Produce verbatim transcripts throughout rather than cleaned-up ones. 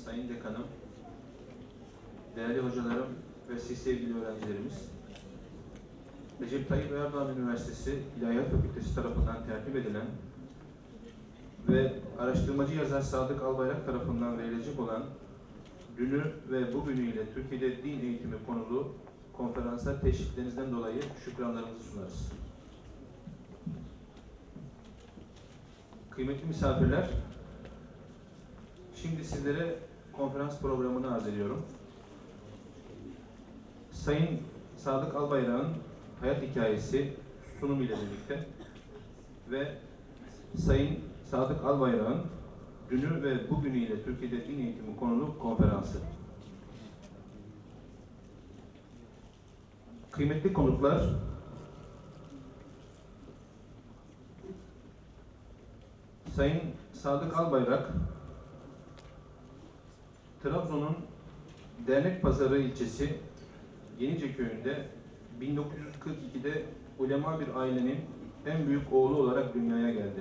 Sayın Dekanım, değerli hocalarım ve siz sevgili öğrencilerimiz, Recep Tayyip Erdoğan Üniversitesi İlahiyat Fakültesi tarafından tertip edilen ve araştırmacı yazar Sadık Albayrak tarafından verilecek olan dünü ve bugünüyle Türkiye'de din eğitimi konulu konferansa teşviklerinizden dolayı şükranlarımızı sunarız. Kıymetli misafirler, şimdi sizlere konferans programını arz ediyorum. Sayın Sadık Albayrak'ın hayat hikayesi sunum ile birlikte ve Sayın Sadık Albayrak'ın dünü ve bugünüyle Türkiye'de din eğitimi konulu konferansı. Kıymetli konuklar, Sayın Sadık Albayrak, Trabzon'un Dernekpazarı ilçesi Yenice köyünde bin dokuz yüz kırk iki'de ulema bir ailenin en büyük oğlu olarak dünyaya geldi.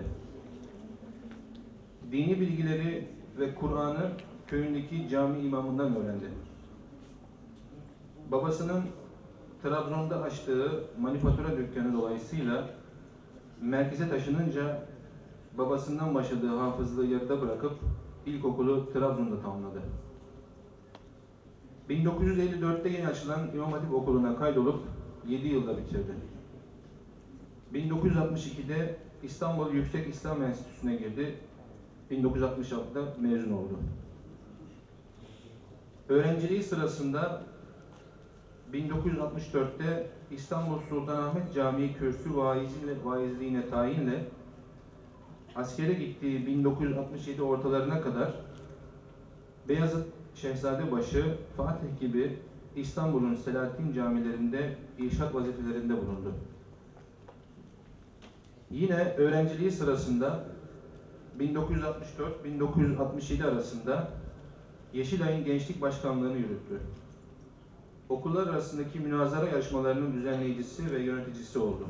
Dini bilgileri ve Kur'an'ı köyündeki cami imamından öğrendi. Babasının Trabzon'da açtığı manifatura dükkanı dolayısıyla merkeze taşınınca babasından başladığı hafızlığı yarıda bırakıp ilkokulu Trabzon'da tamamladı. bin dokuz yüz elli dört'te yeni açılan İmam Hatip Okulu'na kaydolup yedi yılda bitirdi. bin dokuz yüz altmış iki'de İstanbul Yüksek İslam Enstitüsü'ne girdi. bin dokuz yüz altmış altı'da mezun oldu. Öğrenciliği sırasında bin dokuz yüz altmış dört'te İstanbul Sultanahmet Camii kürsü vaizliğine, vaizliğine tayinle askere gittiği bin dokuz yüz altmış yedi ortalarına kadar Beyazıt, Şehzadebaşı, Fatih gibi İstanbul'un Selahattin camilerinde irşad vazifelerinde bulundu. Yine öğrenciliği sırasında bin dokuz yüz altmış dört bin dokuz yüz altmış yedi arasında Yeşilay'ın Gençlik Başkanlığı'nı yürüttü. Okullar arasındaki münazara yarışmalarının düzenleyicisi ve yöneticisi oldu.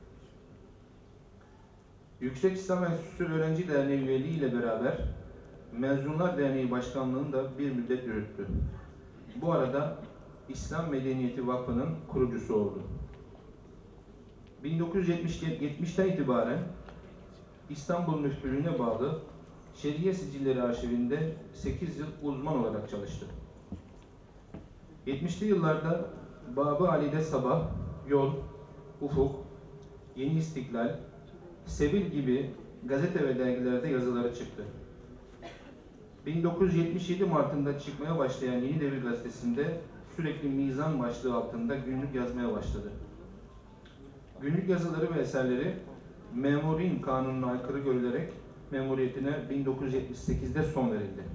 Yüksek İslam Enstitüsü Öğrenci Derneği üyeliği ile beraber Mezunlar Derneği Başkanlığı'nı da bir müddet yürüttü. Bu arada İslam Medeniyeti Vakfı'nın kurucusu oldu. bin dokuz yüz yetmiş'ten itibaren İstanbul Müftülüğü'ne bağlı Şeriye Sicilleri Arşivinde sekiz yıl uzman olarak çalıştı. yetmiş'li yıllarda Bab-ı Ali'de Sabah, Yol, Ufuk, Yeni İstiklal, Sebil gibi gazete ve dergilerde yazıları çıktı. bin dokuz yüz yetmiş yedi Mart'ında çıkmaya başlayan Yeni Devir Gazetesi'nde sürekli mizan başlığı altında günlük yazmaya başladı. Günlük yazıları ve eserleri Memurin Kanunu'na aykırı görülerek memuriyetine bin dokuz yüz yetmiş sekiz'de son verildi.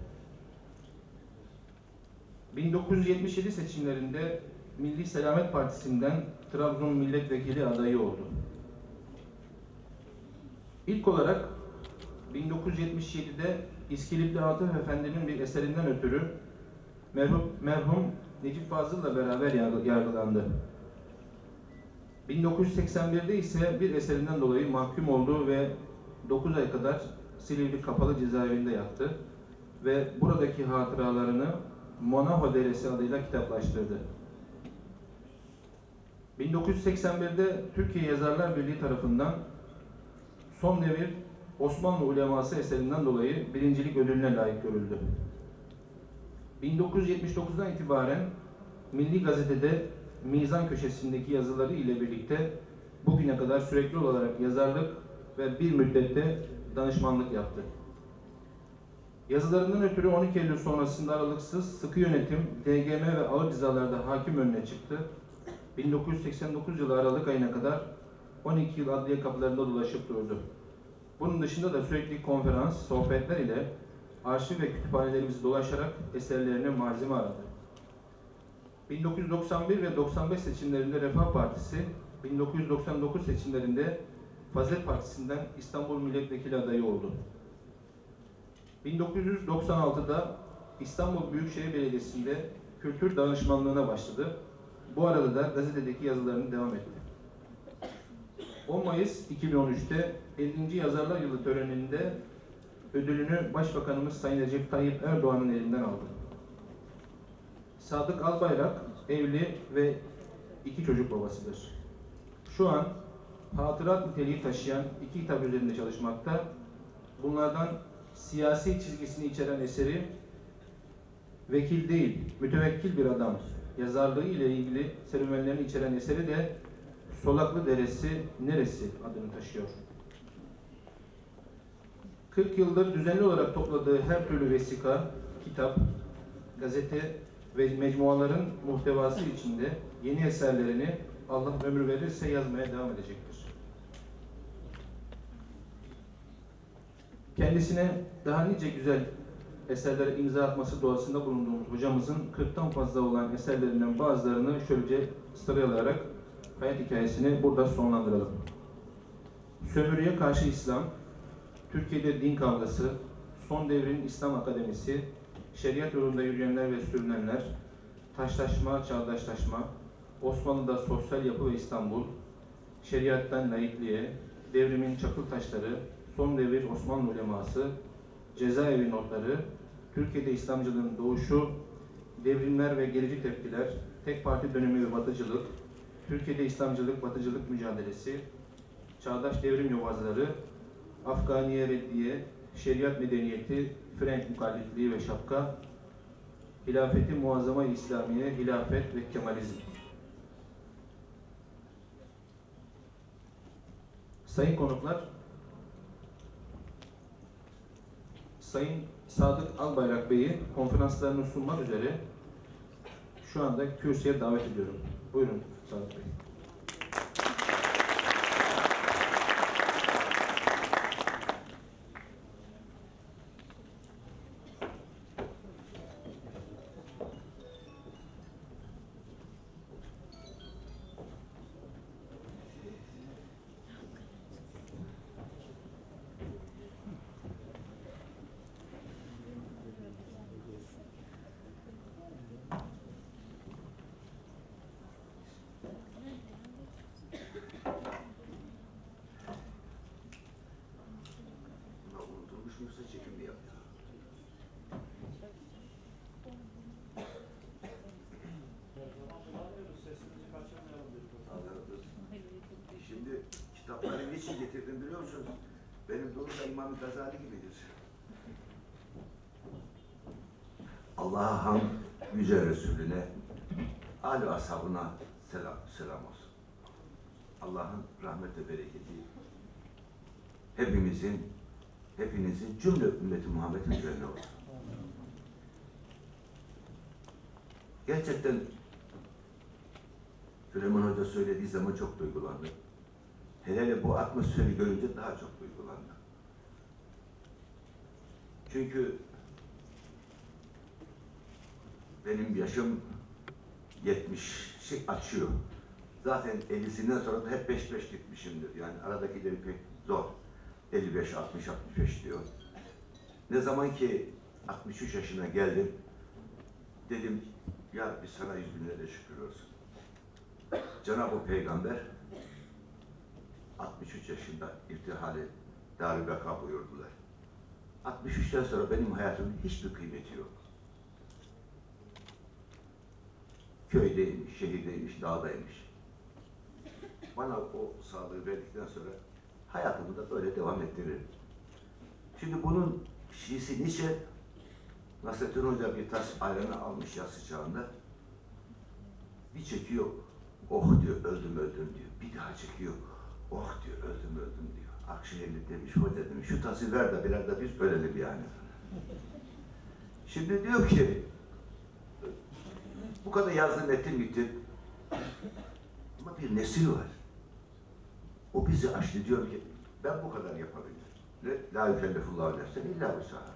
bin dokuz yüz yetmiş yedi seçimlerinde Milli Selamet Partisi'nden Trabzon Milletvekili adayı oldu. İlk olarak bin dokuz yüz yetmiş yedi'de İskilipli Atıf Efendi'nin bir eserinden ötürü merhum, merhum Necip Fazıl'la beraber yargılandı. bin dokuz yüz seksen bir'de ise bir eserinden dolayı mahkum oldu ve dokuz ay kadar Silivri Kapalı Cezaevinde yattı ve buradaki hatıralarını Monaho Deresi adıyla kitaplaştırdı. bin dokuz yüz seksen bir'de Türkiye Yazarlar Birliği tarafından Son Devir Osmanlı Uleması eserinden dolayı birincilik ödülüne layık görüldü. bin dokuz yüz yetmiş dokuz'dan itibaren Milli Gazete'de Mizan köşesindeki yazıları ile birlikte bugüne kadar sürekli olarak yazarlık ve bir müddette danışmanlık yaptı. Yazılarından ötürü on iki Eylül sonrasında aralıksız sıkı yönetim, D G M ve ağır cezalarda hakim önüne çıktı. bin dokuz yüz seksen dokuz yılı Aralık ayına kadar on iki yıl adliye kapılarında dolaşıp durdu. Bunun dışında da sürekli konferans, sohbetler ile arşiv ve kütüphanelerimizi dolaşarak eserlerine malzeme aradı. bin dokuz yüz doksan bir ve doksan beş seçimlerinde Refah Partisi, bin dokuz yüz doksan dokuz seçimlerinde Fazilet Partisi'nden İstanbul Milletvekili adayı oldu. bin dokuz yüz doksan altı'da İstanbul Büyükşehir Belediyesi'nde kültür danışmanlığına başladı. Bu arada da gazetedeki yazılarını devam etti. on Mayıs iki bin on üç'te ellinci Yazarlar Yılı töreninde ödülünü Başbakanımız Sayın Recep Tayyip Erdoğan'ın elinden aldı. Sadık Albayrak evli ve iki çocuk babasıdır. Şu an hatırat niteliği taşıyan iki kitap üzerinde çalışmakta. Bunlardan siyasi çizgisini içeren eseri Vekil Değil, Mütevekkil Bir Adam yazarlığı ile ilgili serüvenlerini içeren eseri de Solaklı Deresi Neresi adını taşıyor. kırk yıldır düzenli olarak topladığı her türlü vesika, kitap, gazete ve mecmuaların muhtevası içinde yeni eserlerini Allah ömür verirse yazmaya devam edecektir. Kendisine daha nice güzel eserlere imza atması doğasında bulunduğumuz hocamızın kırktan fazla olan eserlerinden bazılarını şöylece sıralayarak hayat hikayesini burada sonlandıralım. Sömürüye Karşı İslam, Türkiye'de Din Kavgası, Son Devrin İslam Akademisi, Şeriat Yolunda Yürüyenler ve Sürünenler, Taşlaşma, Çağdaşlaşma, Osmanlı'da Sosyal Yapı ve İstanbul, Şeriattan Laikliğe, Devrimin Çakıl Taşları, Son Devir Osmanlı Uleması, Cezaevi Notları, Türkiye'de İslamcılığın doğuşu, Devrimler ve Gerici Tepkiler, Tek Parti Dönemi ve Batıcılık, Türkiye'de İslamcılık, Batıcılık Mücadelesi, Çağdaş Devrim Yobazları, Afganiye Reddiye, Şeriat Medeniyeti, Frank Mukallitliği ve Şapka, Hilafeti Muazzama-i İslamiye, Hilafet ve Kemalizm. Sayın konuklar, Sayın Sadık Albayrak Bey'i konferanslarını sunmak üzere şu anda kürsüye davet ediyorum. Buyurun Sadık Bey. Yoksa çekim mi yapıyor? Şimdi kitapları niçin getirdim biliyor musunuz? Benim doğum da İmam Gazali gibidir. Allah'a ham, yüce Resulüne, âl-i ashabına selam, selam olsun. Allah'ın rahmet ve bereketi hepimizin, hepinizin cümle ümmeti Muhammed'in üzerine olsun. Gerçekten Süleyman Hoca söylediği zaman çok duygulandı. Hele hele bu atmosferi görünce daha çok duygulandı. Çünkü benim yaşım yetmişi açıyor. Zaten ellisinden sonra da hep beş beş gitmişimdir. Yani aradakileri pek zor. elli beş, altmış, altmış beş diyor. Ne zaman ki altmış üç yaşına geldim, dedim ya bir sana yüz binlerce şükür olsun. Cenab-ı Peygamber altmış üç yaşında irtihali Dar-ı Beka buyurdular. altmış üçten sonra benim hayatımın hiçbir kıymeti yok. Köydeymiş, şehirdeymiş, dağdaymış. Bana o sağlığı verdikten sonra hayatımı da böyle devam ettiririm. Şimdi bunun şiisi niçin? Nasrettin Hoca bir tas ayranı almış yaz sıcağında. Bir çekiyor, oh diyor, öldüm öldüm diyor. Bir daha çekiyor, oh diyor, öldüm öldüm diyor. Akşehirli demiş, hoca demiş, şu tası ver de biraz da biz ölelim yani. Şimdi diyor ki, bu kadar yazdım ettim gittim. Ama bir nesil var. O bizi aştı, diyor ki, ben bu kadar yapabilirim. La yükellefullahu nefsen illa vus'aha.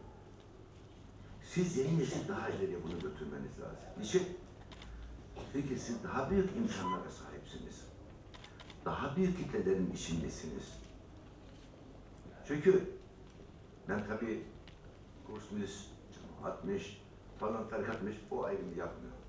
Siz yeni nesil daha ileriye bunu götürmeniz lazım. Niçin? Çünkü siz daha büyük imkanlara sahipsiniz. Daha büyük kitlelerin içindesiniz. Çünkü ben tabii kursmuş, atmış, falan tarikatmış, o ayrımı yapmıyorum.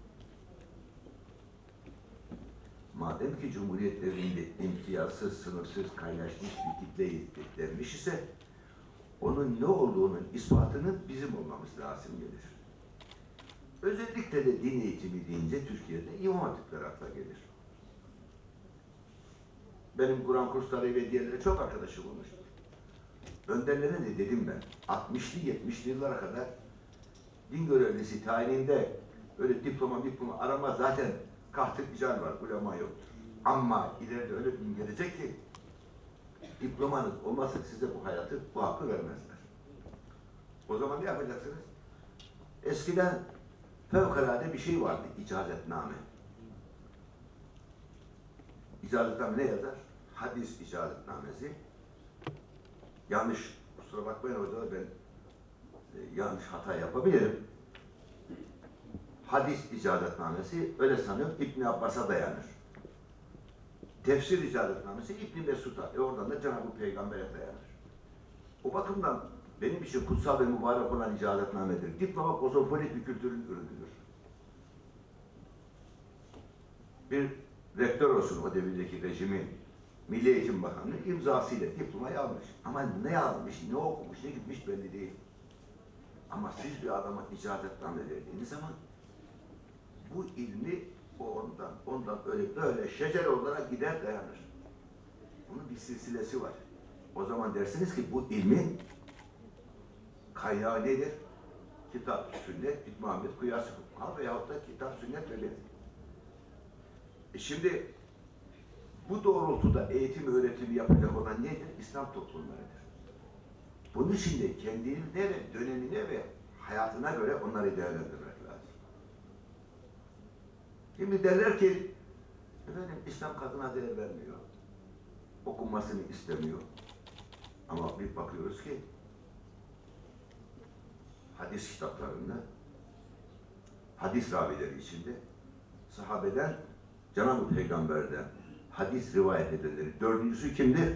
Madem ki Cumhuriyet devrinde imtiyazsız, sınırsız kaynaşmış bir kitleyiz denmiş ise, onun ne olduğunun ispatının bizim olmamız lazım gelir. Özellikle de din eğitimi deyince Türkiye'de İmam Hatipler akla gelir. Benim Kur'an kursları ve diğerleri çok arkadaşım olmuştur. Önderlerine de dedim ben, altmışlı yetmişli yıllara kadar din görevlisi tayininde öyle diploma diploma arama zaten kahtı ical var, ulema yoktur. Ama ileride öyle bir gün gelecek ki diplomanız olmazsa size bu hayatı, bu hakkı vermezler. O zaman ne yapacaksınız? Eskiden fevkalade bir şey vardı, icazetname. İcazetname ne yazar? Hadis icazetnamesi. Yanlış, kusura bakmayın hocalar, ben e, yanlış hata yapabilirim. Hadis icazetnamesi, öyle sanıyorum, İbn Abbas'a dayanır. Tefsir icazetnamesi İbn Mesud'a, e oradan da Cenab-ı Peygamber'e dayanır. O bakımdan benim için kutsal ve mübarek olan icazetnamedir. Diploma kozmopolit bir kültürün ürünüdür. Bir rektör olsun o devirdeki rejimin, Milli Eğitim Bakanlığı imzasıyla diplomayı almış. Ama ne yazmış, ne okumuş, ne gitmiş belli değil. Ama siz bir adama icazetname verdiğiniz zaman bu ilmi o ondan, ondan öyle böyle şecere olarak gider dayanır. Bunun bir silsilesi var. O zaman dersiniz ki bu ilmin kaynağı nedir? Kitap, sünnet, İbn Muhammed, kıyas-ı fıkha veyahut da kitap, sünnet ve bedi. E şimdi bu doğrultuda eğitim öğretimi yapacak olan nedir? İslam toplumlarıdır. Bunun için de kendine ve dönemine ve hayatına göre onları değerlendirmek lazım. Şimdi derler ki efendim İslam kadına değer vermiyor. Okunmasını istemiyor. Ama bir bakıyoruz ki hadis kitaplarında hadis ravileri içinde sahabeden Cenab-ı Peygamber'den hadis rivayet edenleri dördüncüsü kimdir?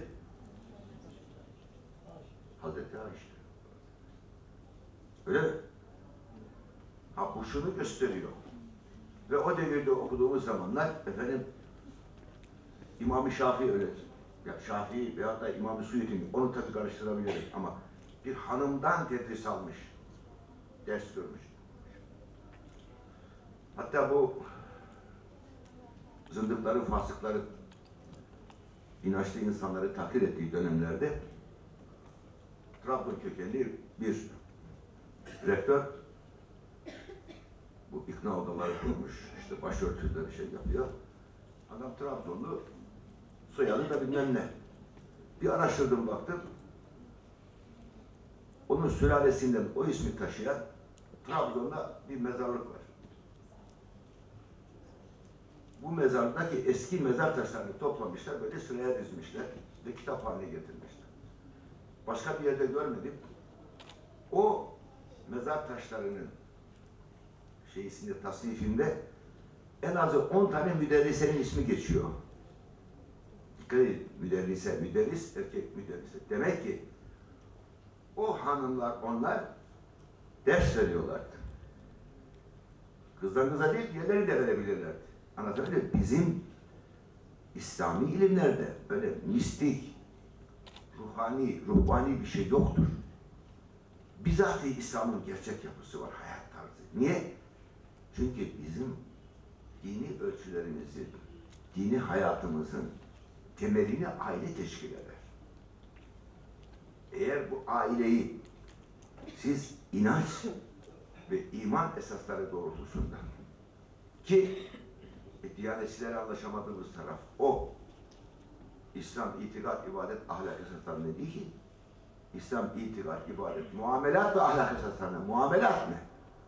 Hazreti Ayşe. Öyle mi? Ha bu şunu gösteriyor. Ve o devirde okuduğumuz zamanlar efendim İmam-ı Şafii öyle. Ya Şafii veyahut da İmam-ı Suyuti onu tabii karıştırabiliriz ama bir hanımdan tedris almış, ders görmüş. Hatta bu zındıkların, fasıkların inançlı insanları takdir ettiği dönemlerde Trabzon kökenli bir rektör bu ikna odaları kurmuş, işte başörtüleri şey yapıyor. Adam Trabzonlu, soyadı da bilmem ne. Bir araştırdım baktım. Onun sülalesinden o ismi taşıyan Trabzon'da bir mezarlık var. Bu mezardaki eski mezar taşlarını toplamışlar, böyle sıraya dizmişler ve kitap haline getirmişler. Başka bir yerde görmedim. O mezar taşlarının şeysinde, tasnifinde en az on tane müderrisenin ismi geçiyor. Dikkat edin, müderrise, müderris, erkek müderrise. Demek ki o hanımlar, onlar ders veriyorlardı. Kızdan kıza değil, diğerleri de verebilirlerdi. Anlatabiliyor muyum? Bizim İslami ilimlerde böyle mistik, ruhani, ruhbani bir şey yoktur. Bizatihi İslam'ın gerçek yapısı var, hayat tarzı. Niye? Çünkü bizim dini ölçülerimizin, dini hayatımızın temelini aile teşkil eder. Eğer bu aileyi siz inanç ve iman esasları doğrultusunda ki e, Diyanetçilerle anlaşamadığımız taraf o. İslam, itikat, ibadet, ahlak esaslarında değil ki. İslam, itikat, ibadet, muamelat ve ahlak esaslarında. Muamelat ne?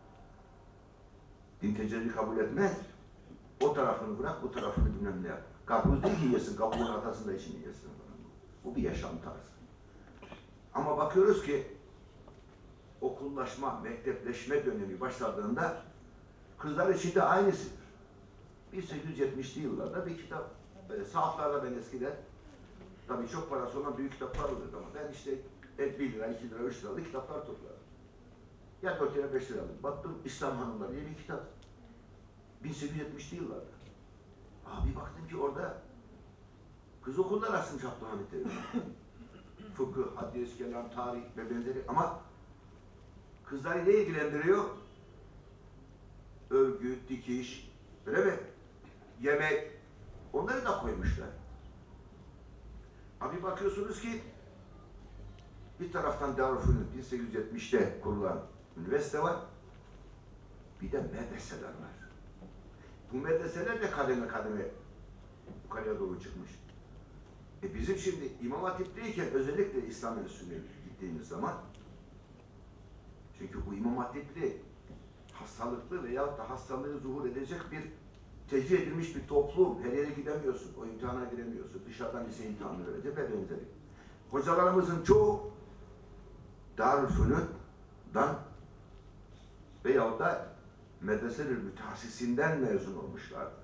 Din tecelli kabul etmez. O tarafını bırak, bu tarafını bilmem ne yap. Karpuz değil ki yesin, kabuğun atasında içini yesin. Bu bir yaşam tarzı. Ama bakıyoruz ki okullaşma, mektepleşme dönemi başladığında kızlar için de aynısıdır. bin sekiz yüz yetmişli yıllarda bir kitap, böyle sahaflarda ben eskiden, tabii çok parası olan büyük kitaplar olurdu ama ben işte bir lira, iki lira, üç liralık kitaplar topladım. Ya dört lira, beş liralık. Baktım İslam Hanımları diye bir kitap. bin sekiz yüz yetmişli yıllarda. Abi baktım ki orada kız okullar açmış Abdülhamit Devri. fıkıh, hadis, kelam, tarih ve benzeri ama kızları ne ilgilendiriyor? Örgü, dikiş, öyle mi? Yemek, onları da koymuşlar. Abi bakıyorsunuz ki bir taraftan Darülfünun bin sekiz yüz yetmişte kurulan üniversite var. Bir de medreseler var. Bu medreseler de kademe kademe yukarıya doğru çıkmış. E bizim şimdi İmam Hatip'teyken özellikle İslam Enstitüsü'ne gittiğimiz zaman çünkü bu İmam Hatip'li hastalıklı veyahut da hastalığı zuhur edecek bir tecrübe edilmiş bir toplum. Her yere gidemiyorsun. O imtihana giremiyorsun. Dışarıdan lise imtihanı verecek ve benzeri. Hocalarımızın çoğu Darülfünun'dan veyahut da medrese-i mütehassisinden mezun olmuşlardı.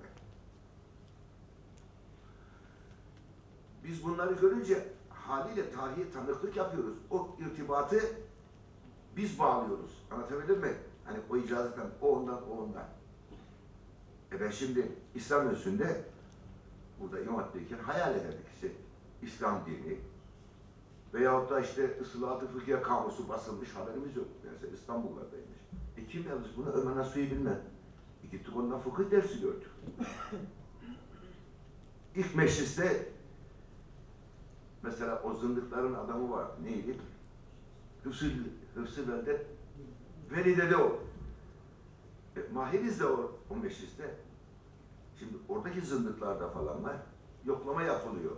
Biz bunları görünce haliyle tarihe tanıklık yapıyoruz. O irtibatı biz bağlıyoruz. Anlatabildim mi? Hani o icazetten, o ondan, o ondan. E ben şimdi İslam Enstitüsü'nde burada İmam Hatip'teyken hayal ederdik işte İslam dini veyahut da işte Islah-ı Fıkhiye kamusu basılmış haberimiz yok. Mesela İstanbul'lardaymış. E kim yazmış bunu? Ömer Nasuh'yu bilmem. E gittik ondan fıkıh dersi gördük. İlk mecliste mesela o zındıkların adamı var. Neydi? Hıfzı, Hıfzı Veldet Velide'de o. E, mahiriz de o, o mecliste. Şimdi oradaki zındıklarda falan var. Yoklama yapılıyor.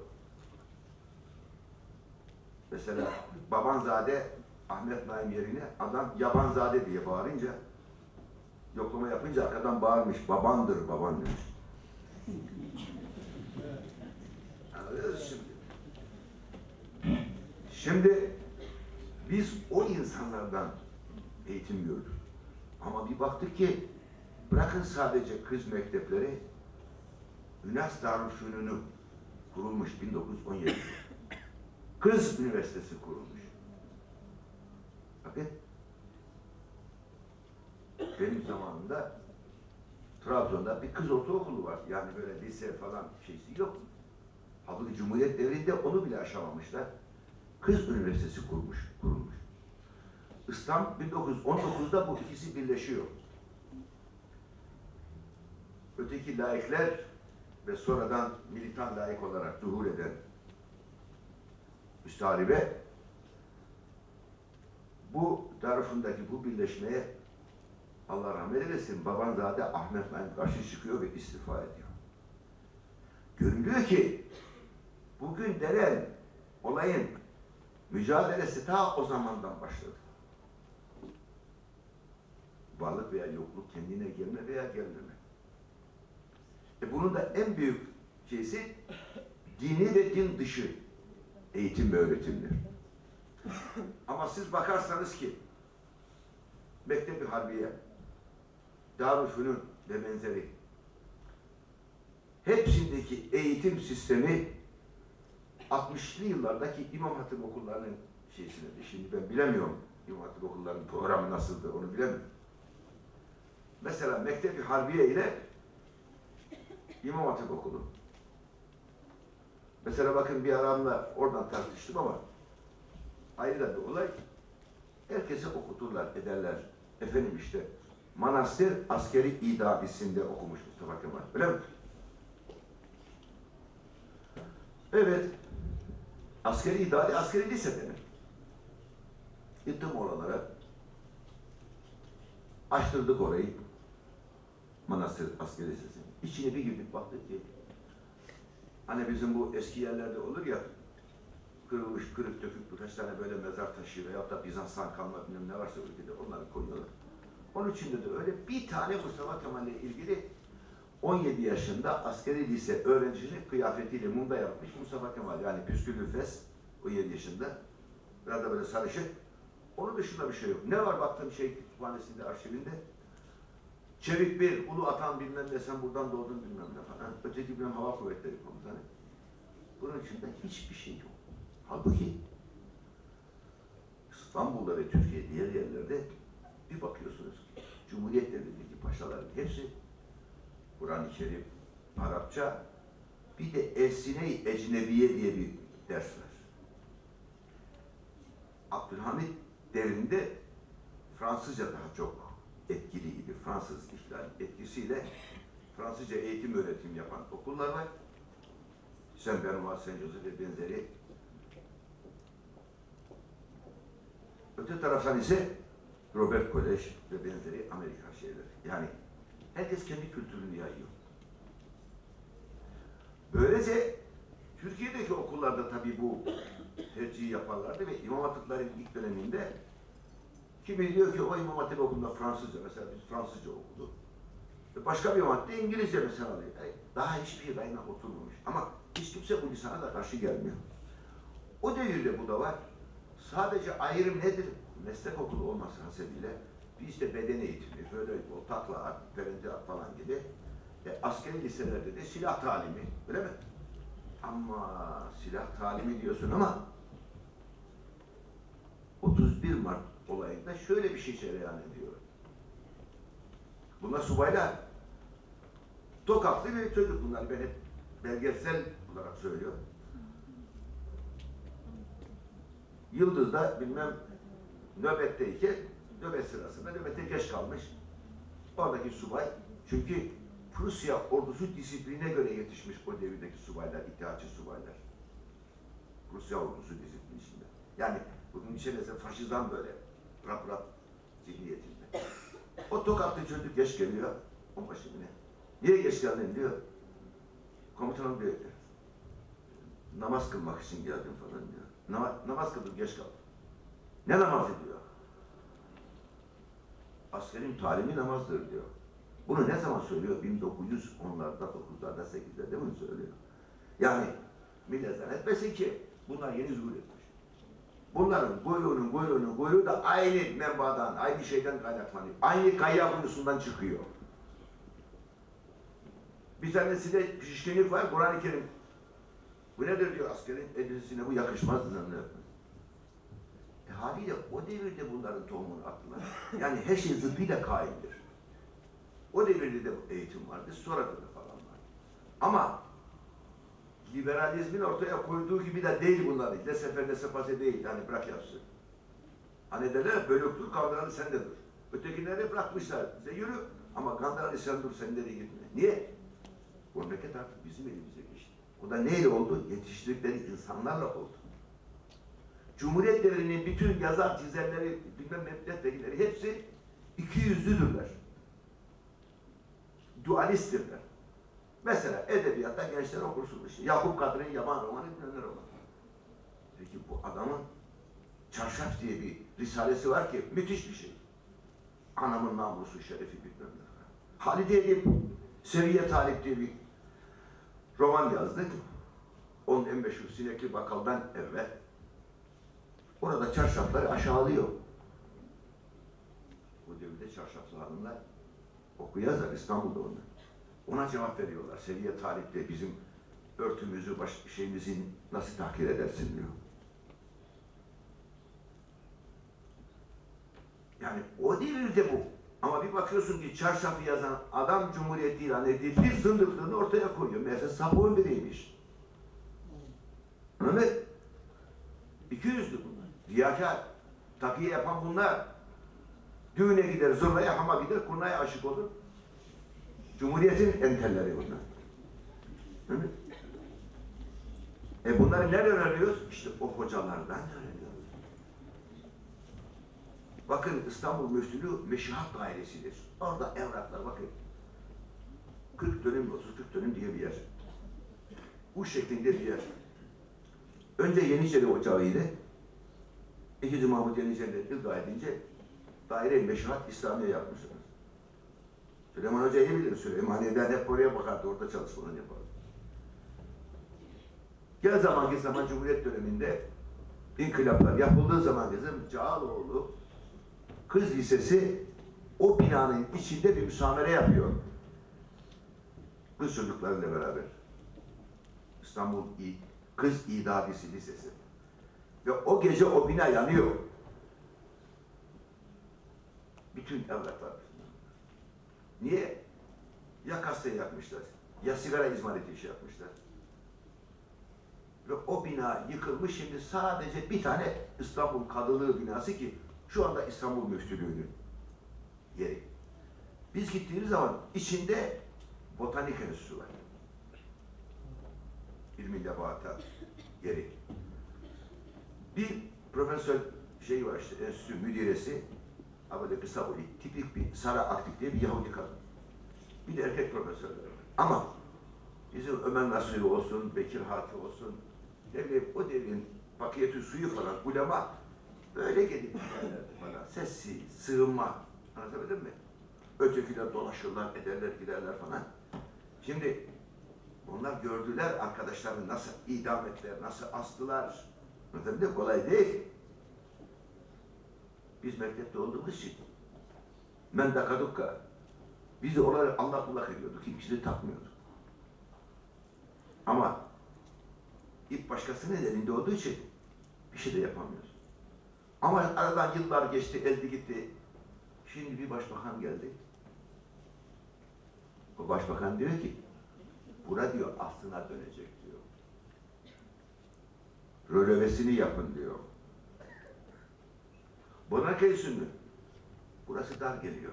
Mesela Babanzade Ahmet Naim yerine adam Yabanzade diye bağırınca yoklama yapınca arkadan bağırmış. Babandır baban demiş. Anlıyoruz şimdi. Şimdi biz o insanlardan eğitim gördük. Ama bir baktık ki bırakın sadece kız mektepleri Üniversite Darülfünun'u kurulmuş bin dokuz yüz on yedi. Kız Üniversitesi kurulmuş. Bakın benim zamanımda Trabzon'da bir kız ortaokulu var. Yani böyle lise falan şeysi yok. Halbuki Cumhuriyet devrinde onu bile aşamamışlar. Kız Üniversitesi kurmuş, kurulmuş. İslam bin dokuz yüz on dokuzda bu ikisi birleşiyor. Öteki laikler ve sonradan militan laik olarak zuhur eden müstaharibe bu Darülfünun'daki bu birleşmeye Allah rahmet eylesin Babanzade Ahmet Naim karşı çıkıyor ve istifa ediyor. Görülüyor ki bugün denen olayın mücadelesi ta o zamandan başladı. Varlık veya yokluk, kendine gelme veya gelmeme. E bunun da en büyük şeysi dini ve din dışı eğitim ve öğretimdir. Ama siz bakarsanız ki Mektebi Harbiye, Darülfünun ve benzeri hepsindeki eğitim sistemi altmışlı yıllardaki İmam Hatip okullarının şeysinedir. Şimdi ben bilemiyorum İmam Hatip okullarının programı nasıldı onu bilemem. Mesela Mektebi Harbiye ile İmam Hatip okulu. Mesela bakın bir aramla oradan tartıştım ama ayrı da bir olay. Herkese okuturlar, ederler. Efendim işte Manastır Askeri İdadisi'nde okumuş Mustafa Kemal. Öyle mi? Evet. Askeri idadi, askeri lise denir. Gittim oralara. Açtırdık orayı. Manastır Askeri Lisesi. İçine bir girdik baktık ki hani bizim bu eski yerlerde olur ya kırılmış, kırık dökük birkaç tane böyle mezar taşı veyahut da Bizans'tan kalma bilmem ne varsa ülkede onları koyuyorlar. Onun içinde de öyle bir tane Mustafa Kemal'le ilgili on yedi yaşında askeri lise öğrencisinin kıyafetiyle mumda yapmış Mustafa Kemal. Yani püsküllü fes on yedi yaşında. Biraz da böyle sarışık. Onun dışında bir şey yok. Ne var baktığım şey kütüphanesinde, arşivinde? Çevik bir, ulu atan bilmem ne, sen buradan doğdun bilmem ne falan. Öteki bilmem hava kuvvetleri komutanı. Bunun içinde hiçbir şey yok. Halbuki İstanbul'da ve Türkiye diğer yerlerde bir bakıyorsunuz ki Cumhuriyet Devleti'ndeki paşaların hepsi Kur'an-ı Kerim, Arapça, bir de Elsine-i Ecnebiye diye bir ders var. Abdülhamit devrinde Fransızca daha çok etkiliydi. Fransız ihtilal etkisiyle Fransızca eğitim öğretim yapan okullar var. Saint Benoît, Saint Joseph ve benzeri. Öte taraftan ise Robert Kolej ve benzeri Amerikan şeyleri. Yani herkes kendi kültürünü yayıyor. Böylece Türkiye'deki okullarda tabii bu tercihi yaparlardı ve İmam Hatiplerin ilk döneminde kimi diyor ki o İmam Hatip okulunda Fransızca, mesela biz Fransızca okuduk. Başka bir madde İngilizce mesela alıyor. Yani daha hiçbir kaynak oturmamış. Ama hiç kimse bu lisana da karşı gelmiyor. O devirde bu da var. Sadece ayrım nedir? Meslek okulu olması hasebiyle bizde beden eğitimi, böyle o takla at, perente at falan gibi. E, askeri liselerde de silah talimi, öyle mi? Ama silah talimi diyorsun ama otuz bir Mart olayında şöyle bir şey cereyan ediyor. Bunlar subaylar. Tokatlı bir çocuk bunlar. Ben hep belgesel olarak söylüyorum. Yıldız'da bilmem nöbetteyken nöbet sırasında nöbete geç kalmış. Oradaki subay, çünkü Prusya ordusu disipline göre yetişmiş o devirdeki subaylar, ittihatçı subaylar. Prusya ordusu disiplin içinde. Yani bunun içerisinde faşizan böyle rap rap zihniyetinde. O Tokatlı çocuk geç geliyor, onbaşı mı ne? Niye geç geldin diyor. Komutanım diyor, namaz kılmak için geldim falan diyor. Nama, namaz kıldım, geç kaldım. Ne namazı diyor. Askerin talimi namazdır diyor. Bunu ne zaman söylüyor? bin dokuz yüz onlarda, dokuzlarda, sekizlerde bunu söylüyor. Yani millet zannetmesin ki bunlar yeni zuhur etmiş. Bunların kuyruğunun kuyruğunun kuyruğu da aynı menbadan, aynı şeyden kaynaklanıyor. Aynı kayya kuyusundan çıkıyor. Bir tanesinde şişkinlik var, Kur'an-ı Kerim. Bu nedir diyor askerin elbisesine, bu yakışmaz zannediyor. E haliyle o devirde bunların tohumunu attılar. Yani her şey zıddıyla kaimdir. O devirde de eğitim vardı, sonra da falan var. Ama liberalizmin ortaya koyduğu gibi de değil bunlar. Ne sefer ne sepase değil, yani bırak yapsın. Hani derler, bölüktür, kandıralı sen de dur. Ötekileri bırakmışlar, bize yürü. Ama kandıralı sen dur, sen nereye gitme. Niye? Bu memleket artık bizim elimize geçti. O da neyle oldu? Yetiştirdikleri insanlarla oldu. Cumhuriyet devrinin bütün yazar, çizerleri, bilmem milletvekilleri hepsi iki yüzlüdürler. Dualisttirler. Mesela edebiyatta gençler okursun işte. Yakup Kadri'nin Yaban romanı bilenler olan. Peki bu adamın Çarşaf diye bir risalesi var ki müthiş bir şey. Anamın namusu, şerefi bilmem ne. Halide Edip, Seviye Talip diye bir roman yazdık. Onun en meşhur Sinekli Bakal'dan evvel. Orada çarşafları aşağılıyor. Bu devirde çarşaflı hanımlar okuyazlar İstanbul'da onu. Ona cevap veriyorlar. Seviye Talip de bizim örtümüzü, baş şeyimizi nasıl tahkir edersin diyor. Yani o devirde bu. Ama bir bakıyorsun ki çarşafı yazan adam Cumhuriyeti ilan edildi, zındıklığını ortaya koyuyor. Meğerse sapığın biriymiş. Anladın mı? İki yüzlü bunlar. Riyakâr. Takiye yapan bunlar. Düğüne gider, zurnaya, hama gider, kurnaya aşık olur. Cumhuriyetin entelleri bunlar. Hı? E bunları nereden öğreniyoruz? İşte o hocalardan öğreniyoruz. Bakın İstanbul Müftülüğü Meşihat Dairesi'dir. Orada evraklar bakın. kırk dönüm, otuz kırk dönüm diye bir yer. Bu şeklinde bir yer. Önce Yeniçeri Ocağı ile ikinci. Mahmut Yeniçeri'yle ilga edince daire-i Meşihat İslamiye yapmışlar. Süleyman Hoca iyi bilir. Süleymaniye'den hep oraya bakardı, orada çalışmalarını yapardı. Gel zamanki zaman Cumhuriyet döneminde inkılaplar yapıldığı zaman bizim Cağaloğlu Kız Lisesi o binanın içinde bir müsamere yapıyor. Kız çocuklarıyla beraber. İstanbul İ Kız İdadisi Lisesi. Ve o gece o bina yanıyor. Bütün evlatlar. Niye? Ya kasteyi yapmışlar, ya sigara izmariti işi yapmışlar. Ve o bina yıkılmış. Şimdi sadece bir tane İstanbul Kadılığı binası ki şu anda İstanbul Müftülüğü'nün yeri. Biz gittiğimiz zaman içinde botanik enstitüsü var. İlmi Nebatat yeri. Bir profesör şey var işte, enstitü müdiresi, böyle kısa boylu, tipik bir Sara Aktik diye bir Yahudi kadın. Bir de erkek profesörler var. Ama bizim Ömer Nasuhi olsun, Bekir Hati olsun, ne bileyim o devrin pakiyetü suyu falan, ulema böyle gelip giderlerdi bana. Sessiz, sığınma. Anlatabildim mi? Ötekiler dolaşırlar, ederler, giderler falan. Şimdi onlar gördüler arkadaşlarını nasıl idam ettiler, nasıl astılar. Anlatabildim mi? Kolay değil. Biz mektepte olduğumuz için mendakadukka. Biz de onları Allah kullak ediyorduk. Kimse de takmıyorduk. Ama ip başkasının elinde olduğu için bir şey de yapamıyoruz. Ama aradan yıllar geçti, elde gitti. Şimdi bir başbakan geldi. O başbakan diyor ki, bura diyor aslına dönecek diyor. Rölevesini yapın diyor. Buna kesin mi? Burası dar geliyor.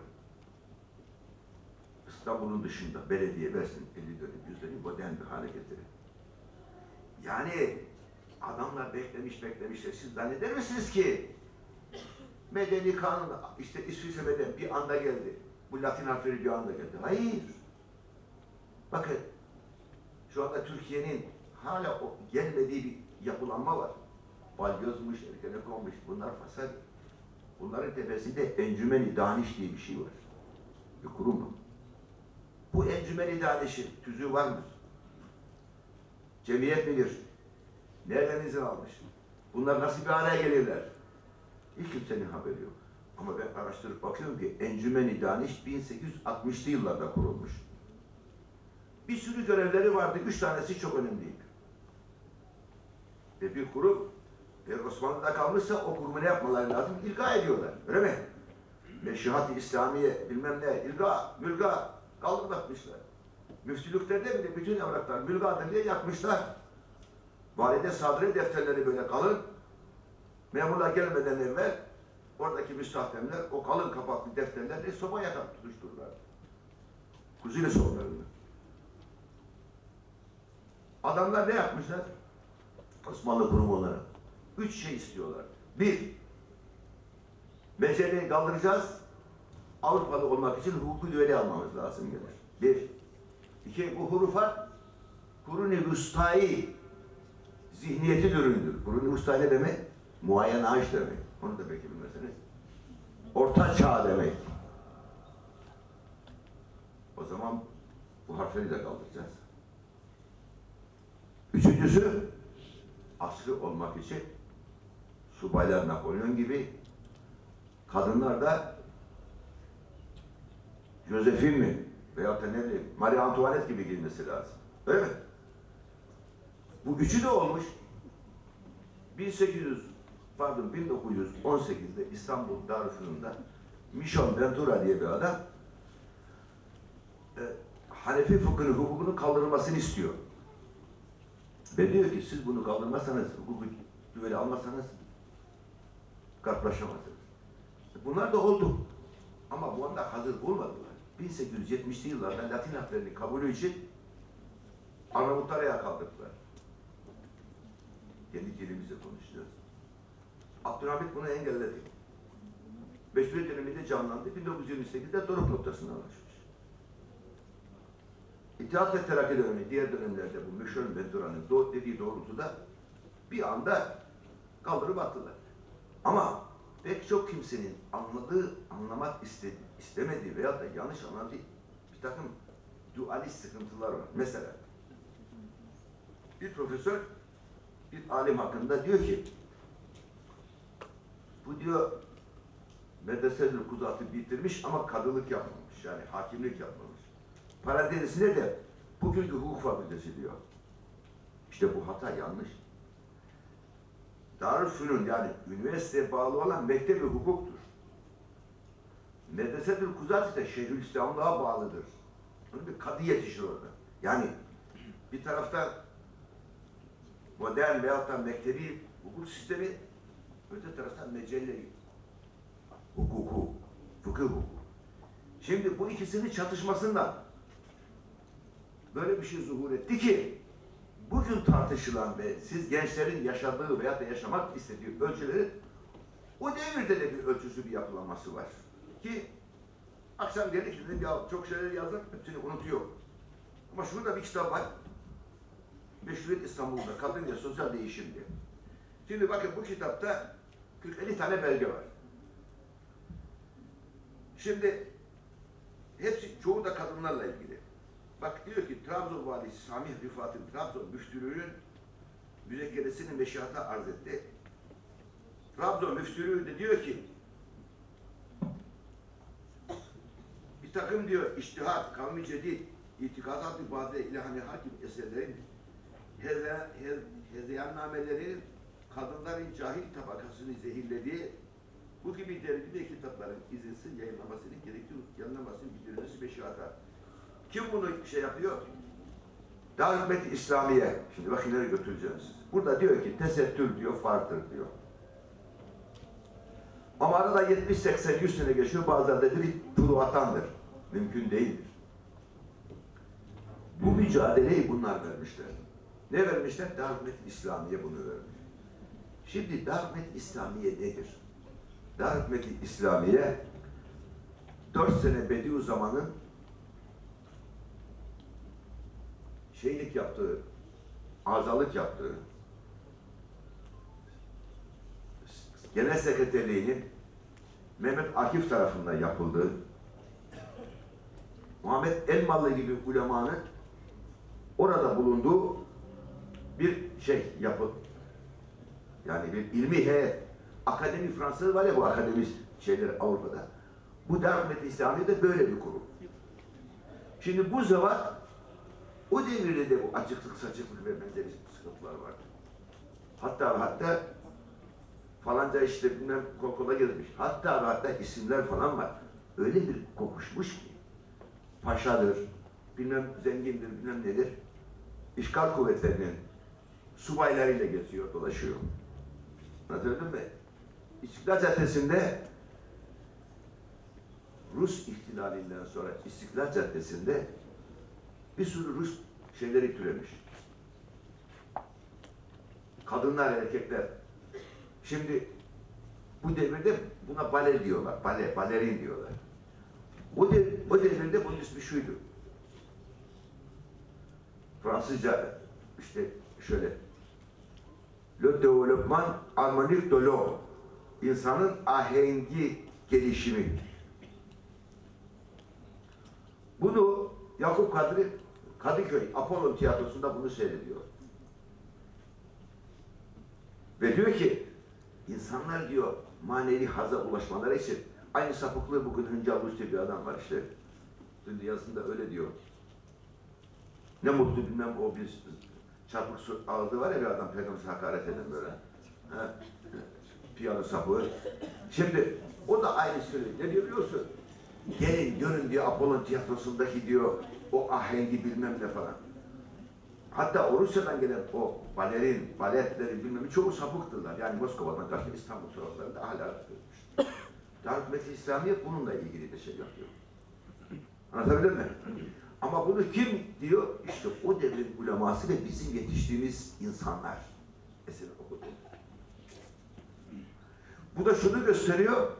İstanbul'un dışında belediye versin elli dönüm, yüz dönüm modern bir hale getirin. Yani adamlar beklemiş beklemişler. Siz zanneder misiniz ki medeni kanun işte İsviçre'den bir anda geldi. Bu Latin harfleri bir anda geldi. Hayır. Bakın şu anda Türkiye'nin hala o gelmediği bir yapılanma var. Balyozmuş, Ergenekonmuş, bunlar fasal. Bunların tepesinde Encümeni Daniş diye bir şey var. Bir kurum var. Bu Encümeni Daniş'in tüzüğü var mı? Cemiyet midir? Nereden izin almış? Bunlar nasıl bir araya gelirler? Hiç kimsenin haberi yok. Ama ben araştırıp bakıyorum ki Encümeni Daniş bin sekiz yüz altmışlı yıllarda kurulmuş. Bir sürü görevleri vardı. Üç tanesi çok önemliydi. Ve bir kurum eğer Osmanlı'da kalmışsa o kurumu ne yapmaları lazım? İlga ediyorlar. Öyle mi? Meşihat-ı İslamiye bilmem ne, ilga, mülga kaldırlatmışlar. Müftülüklerde bile bütün evraklar mülgadır diye yakmışlar. Valide Sadri defterleri böyle kalın. Memurlar gelmeden evvel oradaki müstahdemler o kalın kapaklı defterlerle soba yakar tutuştururlar. Kuzine sobalarını. Adamlar ne yapmışlar? Osmanlı kurumu olarak. Üç şey istiyorlar. Bir, meceliyi kaldıracağız. Avrupalı olmak için hukuku düveli almamız lazım gelir. Bir. İki, bu hurufa Kurun-i Vüstâi zihniyeti ürünüdür. Kurun-i Vüstâi ne demek? Muayyen ağaç demek. Onu da belki bilmezseniz. Orta çağ demek. O zaman bu harfleri de kaldıracağız. Üçüncüsü, asrı olmak için subaylar Napolyon gibi, kadınlar da Josephine mi veyahut da ne diyeyim, Marie Antoinette gibi giyinmesi lazım. Öyle mi? Bu üçü de olmuş. bin sekiz yüz pardon bin dokuz yüz on sekizde İstanbul Darülfünun'da Michel Ventura diye bir adam e, Hanefi fıkhının hukukunu kaldırılmasını istiyor. Ve diyor ki siz bunu kaldırmazsanız, hukuku düveli almazsanız karşılaşamazsınız. Bunlar da oldu. Ama bu anda hazır olmadılar. bin sekiz yüz yetmişli yıllarda Latin harflerini kabulü için Arnavutlara kaldırdılar. Kendi dilimizle konuşacağız. Abdülhamit bunu engelledi. Meşruiyet döneminde canlandı. bin dokuz yüz yirmi sekizde doruk noktasına ulaşmış. İttihat ve Terakki dönemi, diğer dönemlerde bu Meşhur Ventura'nın do dediği doğrultuda bir anda kaldırıp attılar. Ama pek çok kimsenin anladığı, anlamak istedi, istemediği veya da yanlış anladığı bir takım dualist sıkıntılar var. Mesela bir profesör bir alim hakkında diyor ki bu diyor medreseleri kuzatı bitirmiş ama kadılık yapmamış. Yani hakimlik yapmamış. Parantezine de bugünkü hukuk fakültesi diyor. İşte bu hata yanlış. Darülfünun yani üniversiteye bağlı olan mektebi hukuktur. Medresetül Kuzat ise Şeyhülislamlığa bağlıdır. Onun bir kadı yetişir orada. Yani bir taraftan modern veyahut da mektebi hukuk sistemi, öte taraftan mecelle hukuku, fıkıh hukuku. Şimdi bu ikisinin çatışmasından böyle bir şey zuhur etti ki bugün tartışılan ve siz gençlerin yaşadığı veyahut da yaşamak istediği ölçüleri o devirde de bir ölçüsü, bir yapılanması var. Ki akşam dedik ki dedim, ya çok şeyler yazdım, hepsini unutuyor. Ama şurada bir kitap var. Meşruiyet İstanbul'da Kadın ve Sosyal Değişim diye. Şimdi bakın bu kitapta kırk elli tane belge var. Şimdi hepsi, çoğu da kadınlarla ilgili. Bak diyor ki Trabzon valisi Sami Rıfat'ın Trabzon müftülüğünün müzekkeresini meşruiyata arz etti. Trabzon müftülüğü de diyor ki bir takım diyor içtihat, kavmi cedid, itikadat-ı bade ilhami hakim eserlerin hezeyannamelerinin kadınların cahil tabakasını zehirlediği bu gibi dergide kitapların izinsiz yayınlamasının gerekli yayınlamasının bildirilmesi meşruiyata. Kim bunu şey yapıyor? Darül Hükümet-i İslamiye. Şimdi bakın nereye götüreceğiz. Burada diyor ki tesettür diyor, farktır diyor. Ama arada yetmiş seksen yüz sene geçiyor, bazıları da bir furuatandır. Mümkün değildir. Bu mücadeleyi bunlar vermişler. Ne vermişler? Darül Hükümet-i İslamiye bunu vermiş. Şimdi Darül Hükümet-i İslamiye nedir? Darül Hükümet-i İslamiye dört sene Bediüzzaman'ın şeylik yaptığı, azalık yaptığı, genel sekreterliğinin Mehmet Akif tarafından yapıldığı, Muhammed Elmalı gibi ulemanın orada bulunduğu bir şey, yapı. Yani bir ilmi heyet. Akademi Fransız var ya, bu akademi şeyleri Avrupa'da. Bu Darül Hükümet-i İslamiye de böyle bir kurum. Şimdi bu zevat o devirde de bu açıklık, saçıklık ve benzeri sıkıntılar vardı. Hatta hatta falanca işte bilmem kol kola gezmiş. Hatta hatta isimler falan var. Öyle bir kokuşmuş ki paşadır, bilmem zengindir, bilmem nedir. İşgal kuvvetlerinin subaylarıyla geziyor, dolaşıyor. Anlatabildim mi? İstiklal Caddesi'nde Rus ihtilalinden sonra İstiklal Caddesi'nde bir sürü Rus şeyleri türemiş. Kadınlar, erkekler. Şimdi bu devirde buna bale diyorlar. Bale, balerin diyorlar. O, dev, o devirde bunun ismi şuydu. Fransızca işte şöyle Le développement harmonique de l'homme. İnsanın ahengi gelişimi. Bunu Yakup Kadri Kadıköy Apollo Tiyatrosu'nda bunu seyrediyor. Ve diyor ki insanlar diyor manevi hazza ulaşmaları için aynı sapıklığı bugün Hıncal Usta bir adam var işte. Dün yazısında öyle diyor. Ne mutlu bilmem o bir çarpık su ağzı var ya bir adam Peygamber'e hakaret eden böyle. Ha? Piyano sapığı. Şimdi o da aynı söylüyor. Ne diyor biliyorsun? Gelin görün diyor Apollon tiyatrosundaki diyor o ahengi bilmem ne falan. Hatta o Rusya'dan gelen o balerin, baletleri bilmem ne çoğu sapıktırlar. Yani Moskova'dan kaçtı İstanbul sokaklarında hala görmüş. Darül Hükümet-i İslamiye bununla ilgili de şey yapıyor. Anlatabildim mi? Ama bunu kim diyor? İşte o devrin uleması ve bizim yetiştiğimiz insanlar. Eseri okudu. Bu da şunu gösteriyor.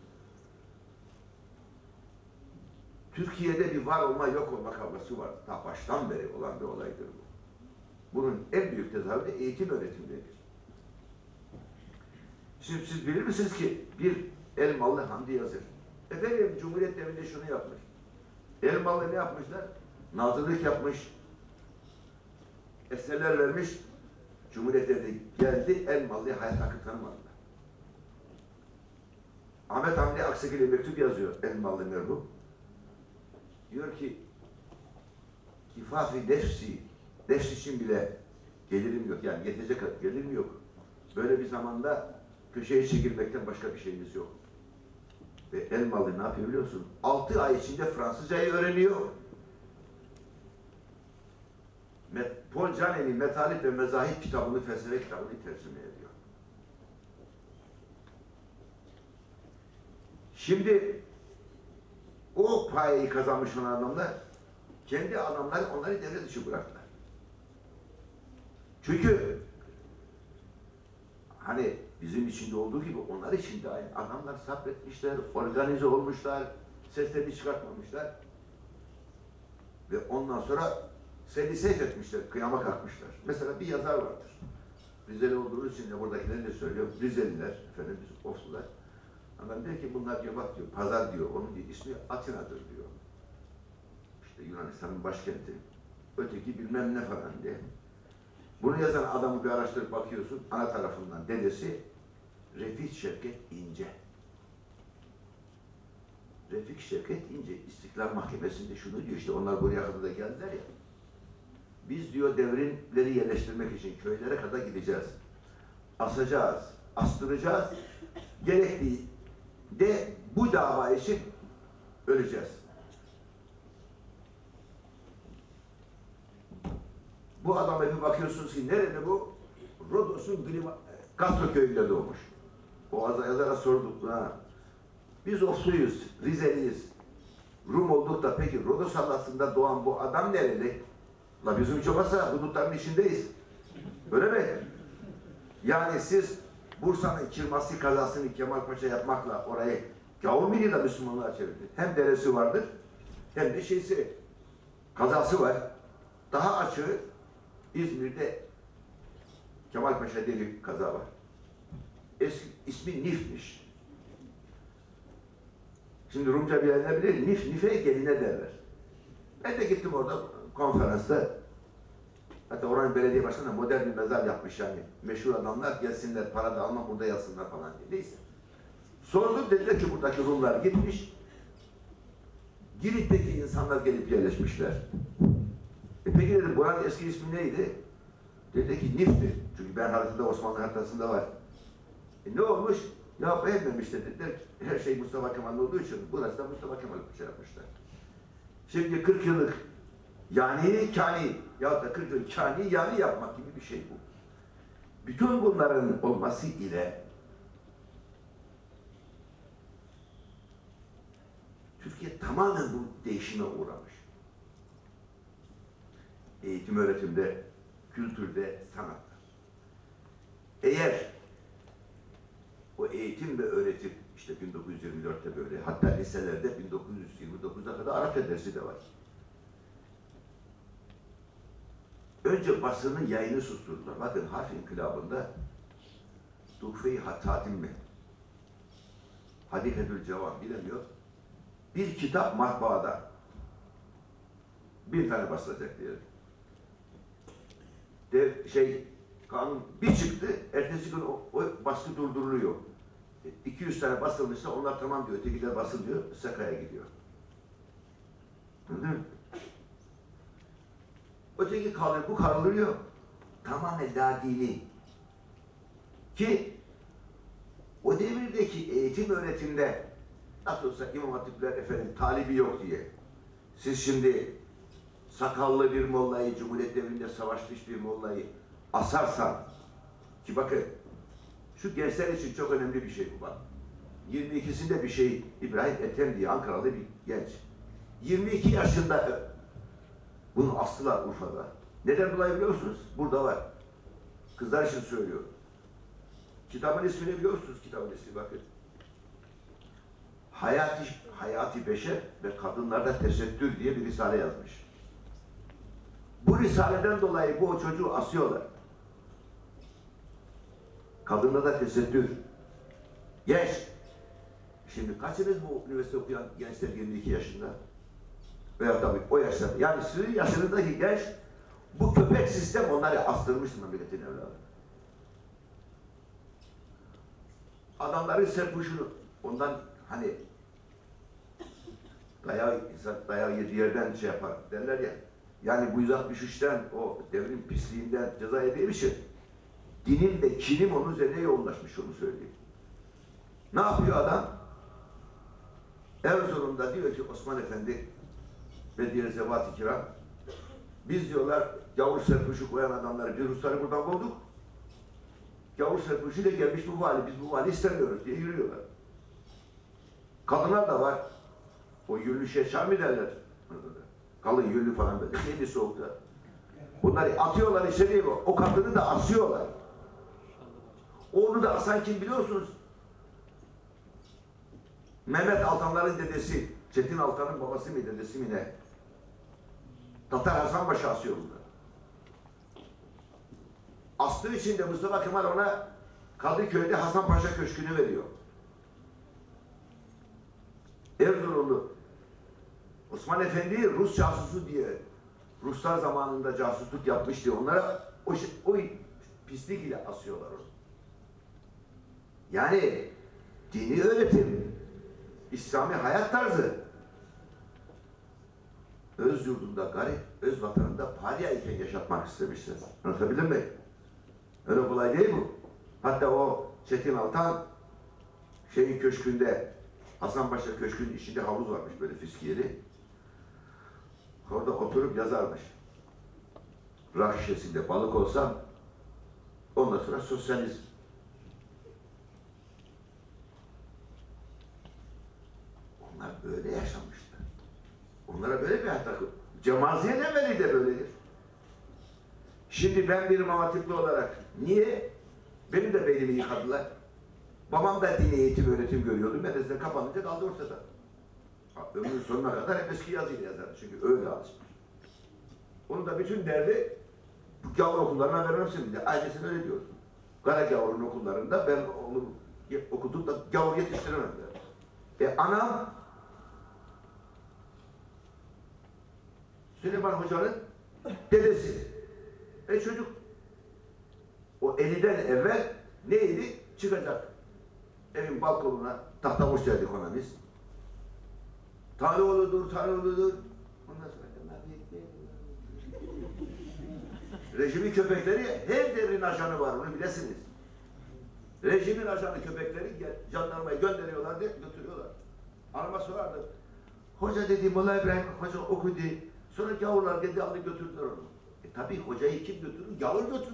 Türkiye'de bir var olma yok olma kavgası var. Ta baştan beri olan bir olaydır bu. Bunun en büyük tezahürü de eğitim öğretimdedir. Şimdi siz bilir misiniz ki bir Elmalı Hamdi Yazır. Efendim Cumhuriyet devrinde şunu yapmış. Elmalı ne yapmışlar? Nazırlık yapmış. Eserler vermiş. Cumhuriyet'e de geldi. Elmalı'ya hayat hakkı tanımadılar. Ahmet Hamdi Aksakil'e mektup yazıyor Elmalı merhum. Diyor ki kifafi nefsi, nefs için bile gelirim yok. Yani yetecek gelirim yok. Böyle bir zamanda köşeye çekilmekten başka bir şeyimiz yok. Ve Elmalı ne yapıyor biliyorsun? Altı ay içinde Fransızcayı öğreniyor. Paul Cane'nin Metalif ve Mezahip kitabını, felsefe kitabını tercüme ediyor. Şimdi o payayı kazanmış olan adamlar, kendi adamları onları devre dışı bıraktılar. Çünkü hani bizim içinde olduğu gibi onlar için de aynı. Adamlar sabretmişler, organize olmuşlar, seslerini çıkartmamışlar. Ve ondan sonra seni seyf etmişler, kıyama kalkmışlar. Mesela bir yazar vardır. Rizeli olduğunuz için de buradakileri de söylüyorum. Rizeliler, efendim biz Oflular. Adam diyor ki bunlar diyor bak diyor, pazar diyor, onun diyor, ismi Atina'dır diyor. İşte Yunanistan'ın başkenti. Öteki bilmem ne falan diye. Bunu yazan adamı bir araştırıp bakıyorsun, ana tarafından dedesi Refik Şevket İnce. Refik Şevket İnce İstiklal Mahkemesi'nde şunu diyor, işte onlar buraya kadar da geldiler ya. Biz diyor devrimleri yerleştirmek için köylere kadar gideceğiz. Asacağız, astıracağız. Gerekli de bu dava için öleceğiz. Bu adama bir bakıyorsunuz ki nerede bu? Rodos'un Gastro köyünde doğmuş. O yazara sorduk. Ha. Biz Ofluyuz, Rizeliyiz. Rum olduk da peki Rodos adasında doğan bu adam nereli? La bizim hiç olmazsa hudutların içindeyiz. Öyle mi? Yani siz Bursa'nın Kirmasi kazasını Kemal Paşa yapmakla orayı gavur biriyle Müslümanlığa çevirdi. Hem deresi vardır hem de şeysi kazası var. Daha açığı İzmir'de Kemal Paşa diye bir kaza var. Eski ismi Nif'miş. Şimdi Rumca bilenler bilir, Nif, Nif'e geline derler. Ben de gittim orada konferansta. Hatta oranın belediye başkanı modern bir mezar yapmış yani. Meşhur adamlar gelsinler, para da alma burada yatsınlar falan diye. Neyse. Sordum, dediler ki buradaki Rumlar gitmiş. Girit'teki insanlar gelip yerleşmişler. E peki dedim, buranın eski ismi neydi? Dedi ki Nif'ti. Çünkü ben haritada, Osmanlı haritasında var. E ne olmuş? Ya beğenmemiş dediler. Her şey Mustafa Kemal olduğu için burası da Mustafa Kemal şey yapmışlar. Şimdi kırk yıllık yani kani ya da kırk yıllık kani yani yapmak gibi bir şey bu. Bütün bunların olması ile Türkiye tamamen bu değişime uğramış. Eğitim öğretimde, kültürde, sanatta. Eğer o eğitim ve öğretim işte bin dokuz yüz yirmi dörtte böyle, hatta liselerde bin dokuz yüz yirmi dokuzda kadar Arapça dersi de var. Önce basının yayını susturdular. Bakın harf inkılabında Tuhfe-i Hattatim mi? Hadiketül Cevam bilemiyor. Bir kitap matbaada bir tane basılacak diyelim. De, şey, kanun bir çıktı, ertesi gün o, o baskı durduruluyor. iki yüz tane basılmışsa onlar tamam diyor, ötekiler basılıyor, Sakaya gidiyor. Anladın mı? Öteki kalıyor, bu kaldırıyor. Tamamen ladini. Ki o devirdeki eğitim öğretimde nasıl olsa İmam Hatipler efendim talibi yok diye. Siz şimdi sakallı bir mollayı, Cumhuriyet devrinde savaşmış bir mollayı asarsan, ki bakın şu gençler için çok önemli bir şey bu bak. yirmi ikisinde bir şey İbrahim Ethem diye Ankaralı bir genç. yirmi iki yaşında bunu astılar Urfa'da. Neden dolayı biliyor musunuz? Burada var. Kızlar için söylüyorum. Kitabın ismini biliyor musunuz? Kitabın ismi bakın. Hayati, Hayati Beşer ve Kadınlarda Tesettür diye bir risale yazmış. Bu risaleden dolayı bu o çocuğu asıyorlar. Kadınlarda tesettür. Genç. Şimdi kaçınız bu üniversite okuyan gençler yirmi iki yaşında? Veya tabii o yaşta. Yani sizin yaşınızdaki genç bu köpek sistem onları astırmış memleketin evladı. Adamların serpuşunu ondan hani dayağı, dayağı yediği yerden şey yapar derler ya. Yani bu yüz altmış üçten o devrim pisliğinden ceza yediği için dinin ve kinim onun üzerine yoğunlaşmış, onu söyleyeyim. Ne yapıyor adam? Erzurum'da diyor ki Osman Efendi ve diğer zevat-ı kiram Biz diyorlar gavur serpuşu koyan adamları, bir Rusları buradan bulduk. Gavur serpuşu ile gelmiş bu vali, biz bu vali istemiyoruz diye yürüyorlar. Kadınlar da var. O yünlü şeşar mı derler? Kalın yünlü falan böyle. Yeni soğukta. Bunları atıyorlar içeriye, o kadını da asıyorlar. Onu da asan kim biliyorsunuz? Mehmet Altanların dedesi, Çetin Altan'ın babası mı dedesi mi ne? Tatar Hasan Paşa asıyor bunları. Astığı için de Mustafa Kemal ona Kadıköy'de Hasan Paşa Köşkü'nü veriyor. Erzurumlu Osman Efendi Rus casusu diye, Ruslar zamanında casusluk yapmış diye onlara o, o pislik ile asıyorlar onu. Yani dini öğretim, İslami hayat tarzı, öz yurdunda garip, öz vatanında parya iken yaşatmak istemişler. Anlatabildim mi? Öyle kolay değil bu. Hatta o Çetin Altan şeyin köşkünde, Hasanpaşa Köşkü'nün içinde havuz varmış böyle fiskiyeli. Orada oturup yazarmış. Rakı şişesinde balık olsam ondan sonra sosyalizm. Onlar böyle yaşamışlar. Onlara böyle bir hatta Cemaziye'nin evveli de böyledir. Şimdi ben bir mavatipli olarak niye? Benim de beynimi yıkadılar. Babam da dini eğitim öğretim görüyordu. Medresede kapanınca kaldı ortada. Ömrünün sonuna kadar hep eski yazıyla yazardı. Çünkü öyle alışmış. Onun da bütün derdi bu gavur okullarına vermemsin diye. Ailesine öyle diyordu. Kara gavurun okullarında ben onu okudum da gavur yetiştiremem der. E anam Süleyman Hoca'nın dedesi. E çocuk o eliden evvel neydi? Çıkacak. Evin balkonuna tahta boş derdik ona biz. Tanrıoğlu'dur, Tanrıoğlu'dur. Ondan sonra rejimin köpekleri her devrin ajanı var, onu bilesiniz. Rejimin ajanı köpekleri jandarmayı gönderiyorlar diye götürüyorlar. Anama sorardı. Hoca dedi, Molla İbrahim Hoca okudu. Sonra gavurlar dedi aldı götürdüler onu. E tabi hocayı kim götürür? Gavur götürür.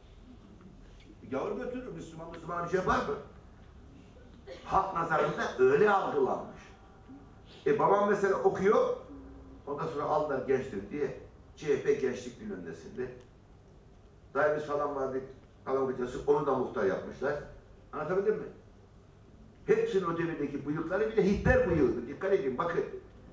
Gavur götürür. Müslüman Müslüman bir şey var mı? Halk nazarında öyle algılanmış. E babam mesela okuyor, ondan sonra aldılar gençlik diye C H P gençlik günü öndesinde. Dayımız falan vardı, kalan hocası, onu da muhtar yapmışlar. Anlatabildim mi? Hepsinin o devirdeki bıyıkları bile Hitler bıyığıydı. Dikkat edin, bakın.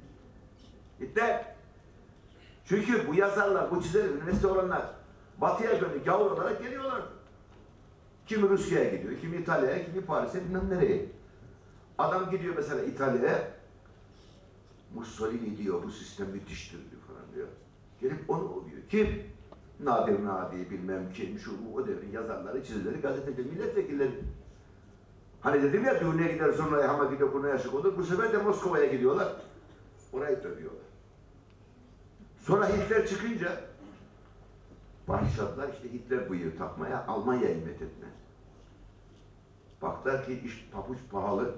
Hitler. Çünkü bu yazarlar, bu çizerler, üniversite olanlar batıya dönük gavur olarak geliyorlar. Kimi Rusya'ya gidiyor, kimi İtalya'ya, kimi Paris'e, bilmem nereye. Adam gidiyor mesela İtalya'ya, Mussolini diyor, bu sistem müthiştir diyor falan diyor. Gelip onu oluyor. Kim? Nadir Nadi, bilmem kim, şu bu, o devrin yazarları, çizerleri, gazetecileri, milletvekilleri. Hani dedim ya, düğüne gider, sonra Hamadi Lokun'a yaşık olur, bu sefer de Moskova'ya gidiyorlar. Orayı dövüyorlar. Sonra Hitler çıkınca başladılar işte Hitler bıyığı takmaya, Almanya'ya hizmet etmeye. Baktılar ki iş pabuç pahalı.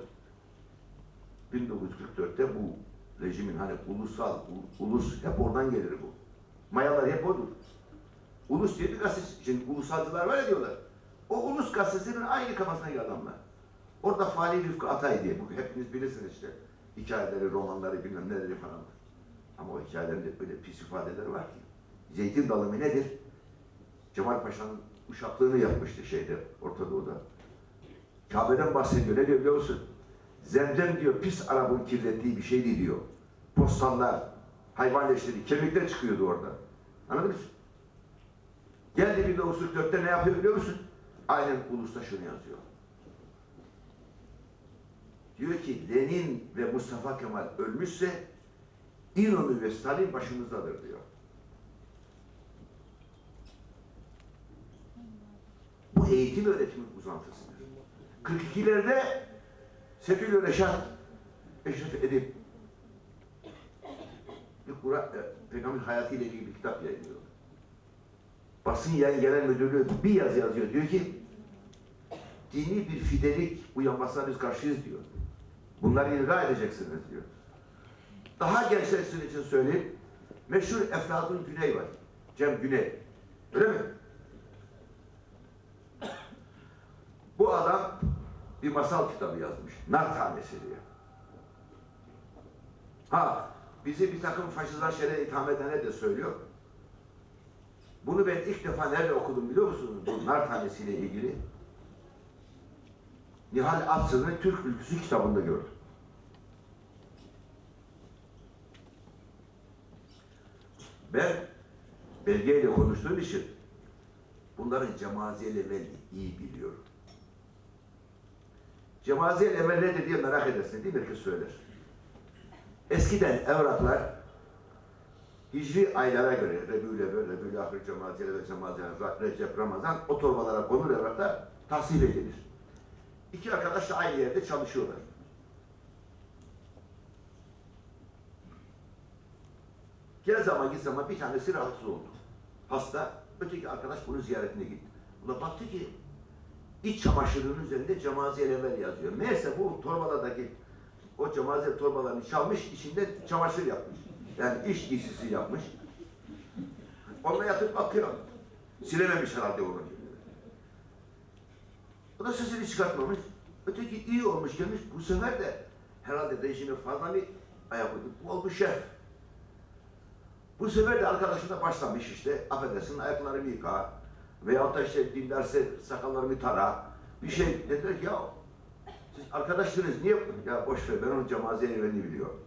bin dokuz yüz kırk dörtte bu rejimin hani ulusal, ulus hep oradan gelir bu. Mayalar hep odur. Ulus diye bir gazete, şimdi ulusalcılar var ya diyorlar. O ulus gazetesinin aynı kafasına geldi adamlar. Orada Fali Rıfkı Atay diye, bu hepiniz bilirsiniz işte. Hikayeleri, romanları, bilmem neleri falan var. Ama o hikayelerin de böyle pis ifadeleri var ki. Zeytin dalı mı nedir? Cemal Paşa'nın uşaklığını yapmıştı şeyde, Orta Doğu'da. Kabe'den bahsediyor, ne diyor biliyor musun? Zemzem diyor, pis Arap'ın kirlettiği bir şeydi diyor. Postallar, hayvan leşleri, kemikler çıkıyordu orada. Anladın mı? Geldi bin dokuz yüz kırk dörtte ne yapıyor biliyor musun? Aynen Ulus'ta şunu yazıyor. Diyor ki, Lenin ve Mustafa Kemal ölmüşse, İnönü ve Stalin başımızdadır diyor. Bu eğitim öğretimin uzantısıdır. kırk ikilerde Sefil Reşat, Eşref Edip bir Kur'an, e, Peygamber hayatıyla ilgili bir kitap yayınlıyor. Basın Yayın Genel Müdürlüğü bir yazı yazıyor. Diyor ki, dini bir fidelik uyanmasına biz karşıyız diyor. Bunları ilga edeceksiniz diyor. Daha gençler sizin için söyleyeyim. Meşhur Eflatun Güney var. Cem Güney. Öyle mi? Bu adam bir masal kitabı yazmış. Nar Tanesi diye. Ha, bizi bir takım faşistler şere itham edene de söylüyor. Bunu ben ilk defa nerede okudum biliyor musunuz? Bu Nar Tanesi ile ilgili. Nihal Atsız'ın Türk Ülküsü kitabında gördüm. Ben belgeyle konuştuğum için bunların Cemaziyel Emel'i iyi biliyorum. Cemaziyel Emel nedir diye merak edersin değil mi? Herkes söyler. Eskiden evraklar hicri aylara göre Rebül Evvel, Rebül Ahir, Cemaziyel ve Cemaziyel, Recep, Ramazan o torbalara konur evraklar tahsil edilir. İki arkadaş da aynı yerde çalışıyorlar. Gel zaman git zaman bir tanesi rahatsız oldu. Hasta, öteki arkadaş bunu ziyaretine gitti. Buna baktı ki iç çamaşırının üzerinde Cemaziyel Emel yazıyor. Meğerse bu torbalardaki o Cemaziyel torbalarını çalmış, içinde çamaşır yapmış. Yani iş giysisi yapmış. Onunla yatıp bakıyor. Silememiş herhalde onu. O da sesini çıkartmamış. Öteki iyi olmuş gelmiş. Bu sefer de herhalde rejime fazla bir ayak uydu. Bu olmuş şef. Bu sefer de arkadaşına başlamış işte. Affedersin ayaklarımı yıka. Veyahut da işte dinlerse sakallarımı tara. Bir şey dediler ki ya siz arkadaşsınız niye? Ya boş ver ben onun Cemaziyel Emel'i biliyorum.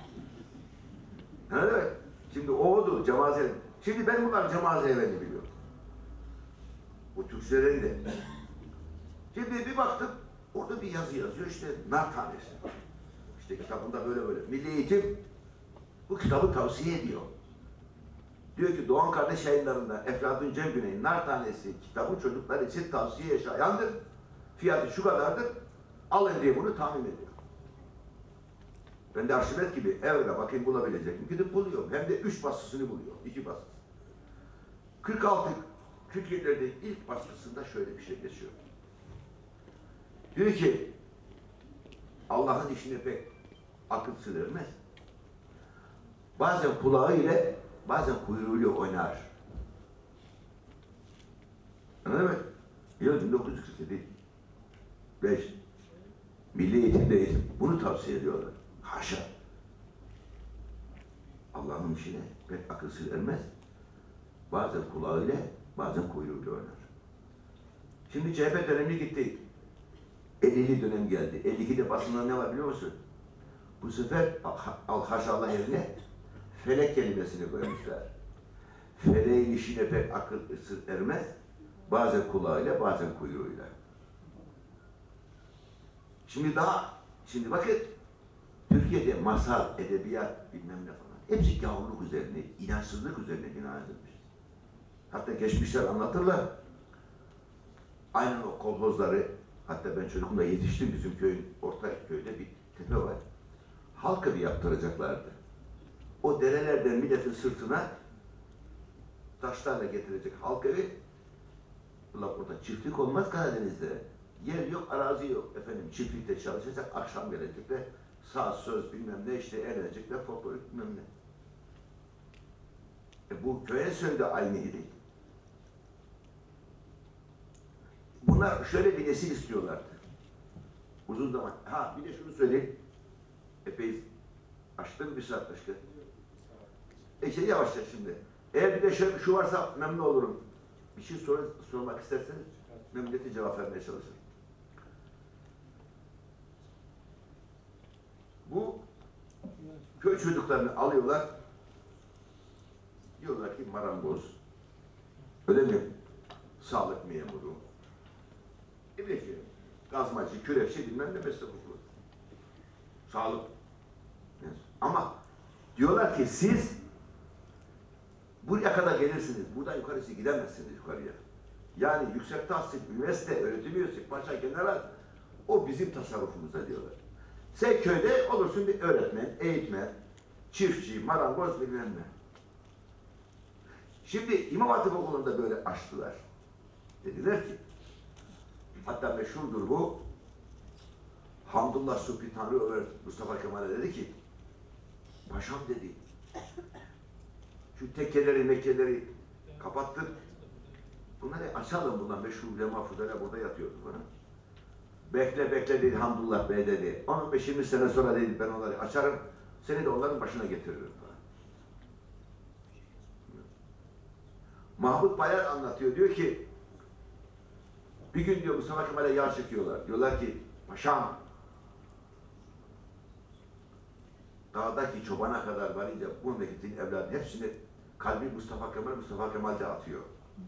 Ne demek? Şimdi o oldu Cemaziyel. Şimdi ben bunlar Cemaziyel Emel'i biliyorum. Bu Türkçelerin de. Şimdi bir baktım orada bir yazı yazıyor işte Nar Tanesi. İşte kitabında böyle böyle. Milli Eğitim bu kitabı tavsiye ediyor. Diyor ki Doğan Kardeş Yayınları'nda Eflatun Cem Güney'in Nar Tanesi kitabı çocuklar için tavsiye şayandır. Fiyatı şu kadardır. Alın diye bunu tahmin ediyor. Ben de Arşimet gibi evre bakayım bulabilecek mi? Gidip buluyorum. Hem de üç baskısını buluyor. İki baskısı. kırk altı kırk yedilerde ilk baskısında şöyle bir şey geçiyor. Diyor ki Allah'ın işine pek akıl sır ermez. Bazen kulağı ile bazen kuyruğuyla oynar. Anladın mı? Yıl bin dokuz yüz kırk yedi. beş. Milli Eğitim'de eğitim. Bunu tavsiye ediyorlar. Haşa. Allah'ın işine pek akıl sır ermez. Bazen kulağıyla, bazen kuyruğuyla oynar. Şimdi C H P dönemi gitti. ellili dönem geldi. elli ikide basında ne var biliyor musun? Bu sefer al-haşallah yerine felek kelimesini koymuşlar. Feleğin işine pek akıl sır ermez. Bazen kulağıyla, bazen kuyruğuyla. Şimdi daha, şimdi bakın Türkiye'de masal, edebiyat, bilmem ne falan hepsi gavurluk üzerine, inançsızlık üzerine bina edilmiş. Hatta geçmişler anlatırlar. Aynen o kolhozları, hatta ben çocukluğumda yetiştim bizim köyün, orta köyde bir tepe var. Halk evi yaptıracaklardı. O derelerden milletin sırtına taşlarla getirecek halk evi. Ulan burada çiftlik olmaz Karadeniz'de. Yer yok, arazi yok. Efendim çiftlikte çalışacak, akşam gelecekler. Saat, söz bilmem ne işte eğlenecekler, folklorik bilmem ne. E bu köye söyledi aynıydı. Bunlar şöyle bir nesil istiyorlardı. Uzun zaman. Ha bir de şunu söyleyeyim. Epey açtım bir saat başka. E şey yavaşça şimdi. Eğer bir de şu, şu varsa memnun olurum. Bir şey sor, sormak isterseniz memnuniyetle cevap vermeye çalışırım. Bu köy çocuklarını alıyorlar. Diyorlar ki marangoz, öyle mi? Sağlık memuru, ne bileyim, gazmacı, kürekçi bilmem ne meslek okulu. Sağlık. Ama diyorlar ki siz buraya kadar gelirsiniz, buradan yukarısı gidemezsiniz yukarıya. Yani yüksek tahsil, üniversite, öğretim üyesi, paşa, general, o bizim tasarrufumuzda diyorlar. Sen köyde olursun bir öğretmen, eğitmen, çiftçi, marangoz bilmem ne. Şimdi İmam Hatip Okulu'nda böyle açtılar. Dediler ki, hatta meşhurdur bu, Hamdullah Subhi Tanrı Ömer Mustafa Kemal'e dedi ki, paşam dedi, Şu tekkeleri, mekkeleri kapattır. Bunları açalım bundan. Meşhur ulema fudala burada yatıyordu bana. Bekle bekle dedi Hamdullah Bey dedi. on beş yirmi sene sonra dedi ben onları açarım. Seni de onların başına getiririm falan. Mahmut Bayar anlatıyor. Diyor ki bir gün diyor Mustafa Kemal'e yağ çekiyorlar. Diyorlar ki paşam dağdaki çobana kadar varınca bu memleketin evladı hepsini kalbi Mustafa Kemal, Mustafa Kemal'de atıyor.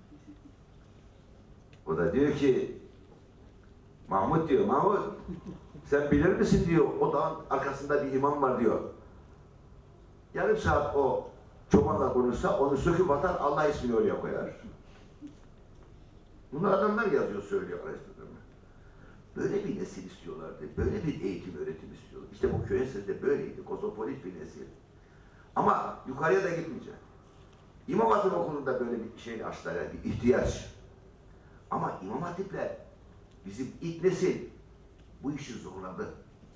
O da diyor ki Mahmut diyor, Mahmut sen bilir misin diyor, o dağın arkasında bir imam var diyor. Yarım saat o çobanla konuşsa onu söküp atar, Allah ismini oraya koyar. Bunlar adamlar yazıyor, söylüyor araştırma. Böyle bir nesil istiyorlardı, böyle bir eğitim, öğretim istiyorlar. İşte bu köy enstitüsü de böyleydi, kozmopolit bir nesil. Ama yukarıya da gitmeyecek. İmam Hatip Okulu'nda böyle bir şeyle açtılar, yani bir ihtiyaç. Ama İmam Hatipler, bizim ilk nesil bu işi zorladı.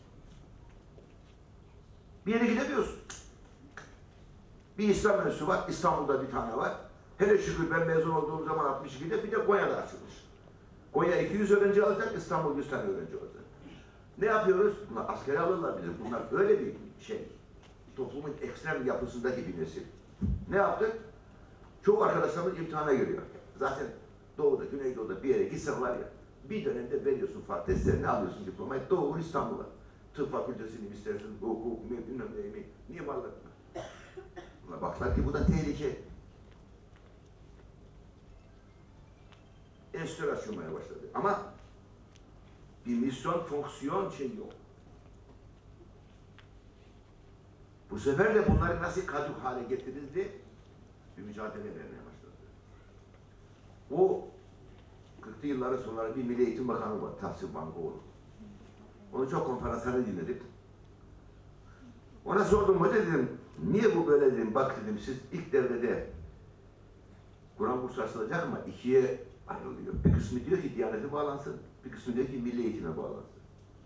Bir yere gidemiyorsun. Bir İslam mensubu var, İstanbul'da bir tane var. Hele şükür ben mezun olduğum zaman altmış ikide bir de Konya'da açılmış. Konya iki yüz öğrenci alacak, İstanbul yüz tane öğrenci olacak. Ne yapıyoruz? Bunlar askere alırlar bilir. Bunlar öyle bir şey. Toplumun ekstrem yapısındaki bir nesil. Ne yaptık? Çoğu arkadaşlarımız imtihana giriyor. Zaten Doğu'da, Güneydoğu'da bir yere gitsen var ya, bir dönemde veriyorsun fark testlerini, alıyorsun diplomayı, Doğu İstanbul'a. Tıp fakültesini mi istersin, hukuk, bilmem ne mi? Niye varlar? Baklar ki bu da tehlike. Enstitüler açılmaya başladı. Ama bir misyon, fonksiyon şey yok. Bu sefer de bunları nasıl kaduk hale getirildi? Bir mücadele vermeye başladı. O kırklı yılların sonları bir Milli Eğitim Bakanı var, Tahsin Bankoğlu. Onu çok konferanslarını dinledik. Ona sordum, hoca dedim, niye bu böyle dedim, bak dedim, siz ilk devrede Kur'an kursu açılacak ama ikiye ayrılıyor. Bir kısmı diyor ki Diyanet'e bağlansın, bir kısmı diyor ki Milli Eğitim'e bağlansın.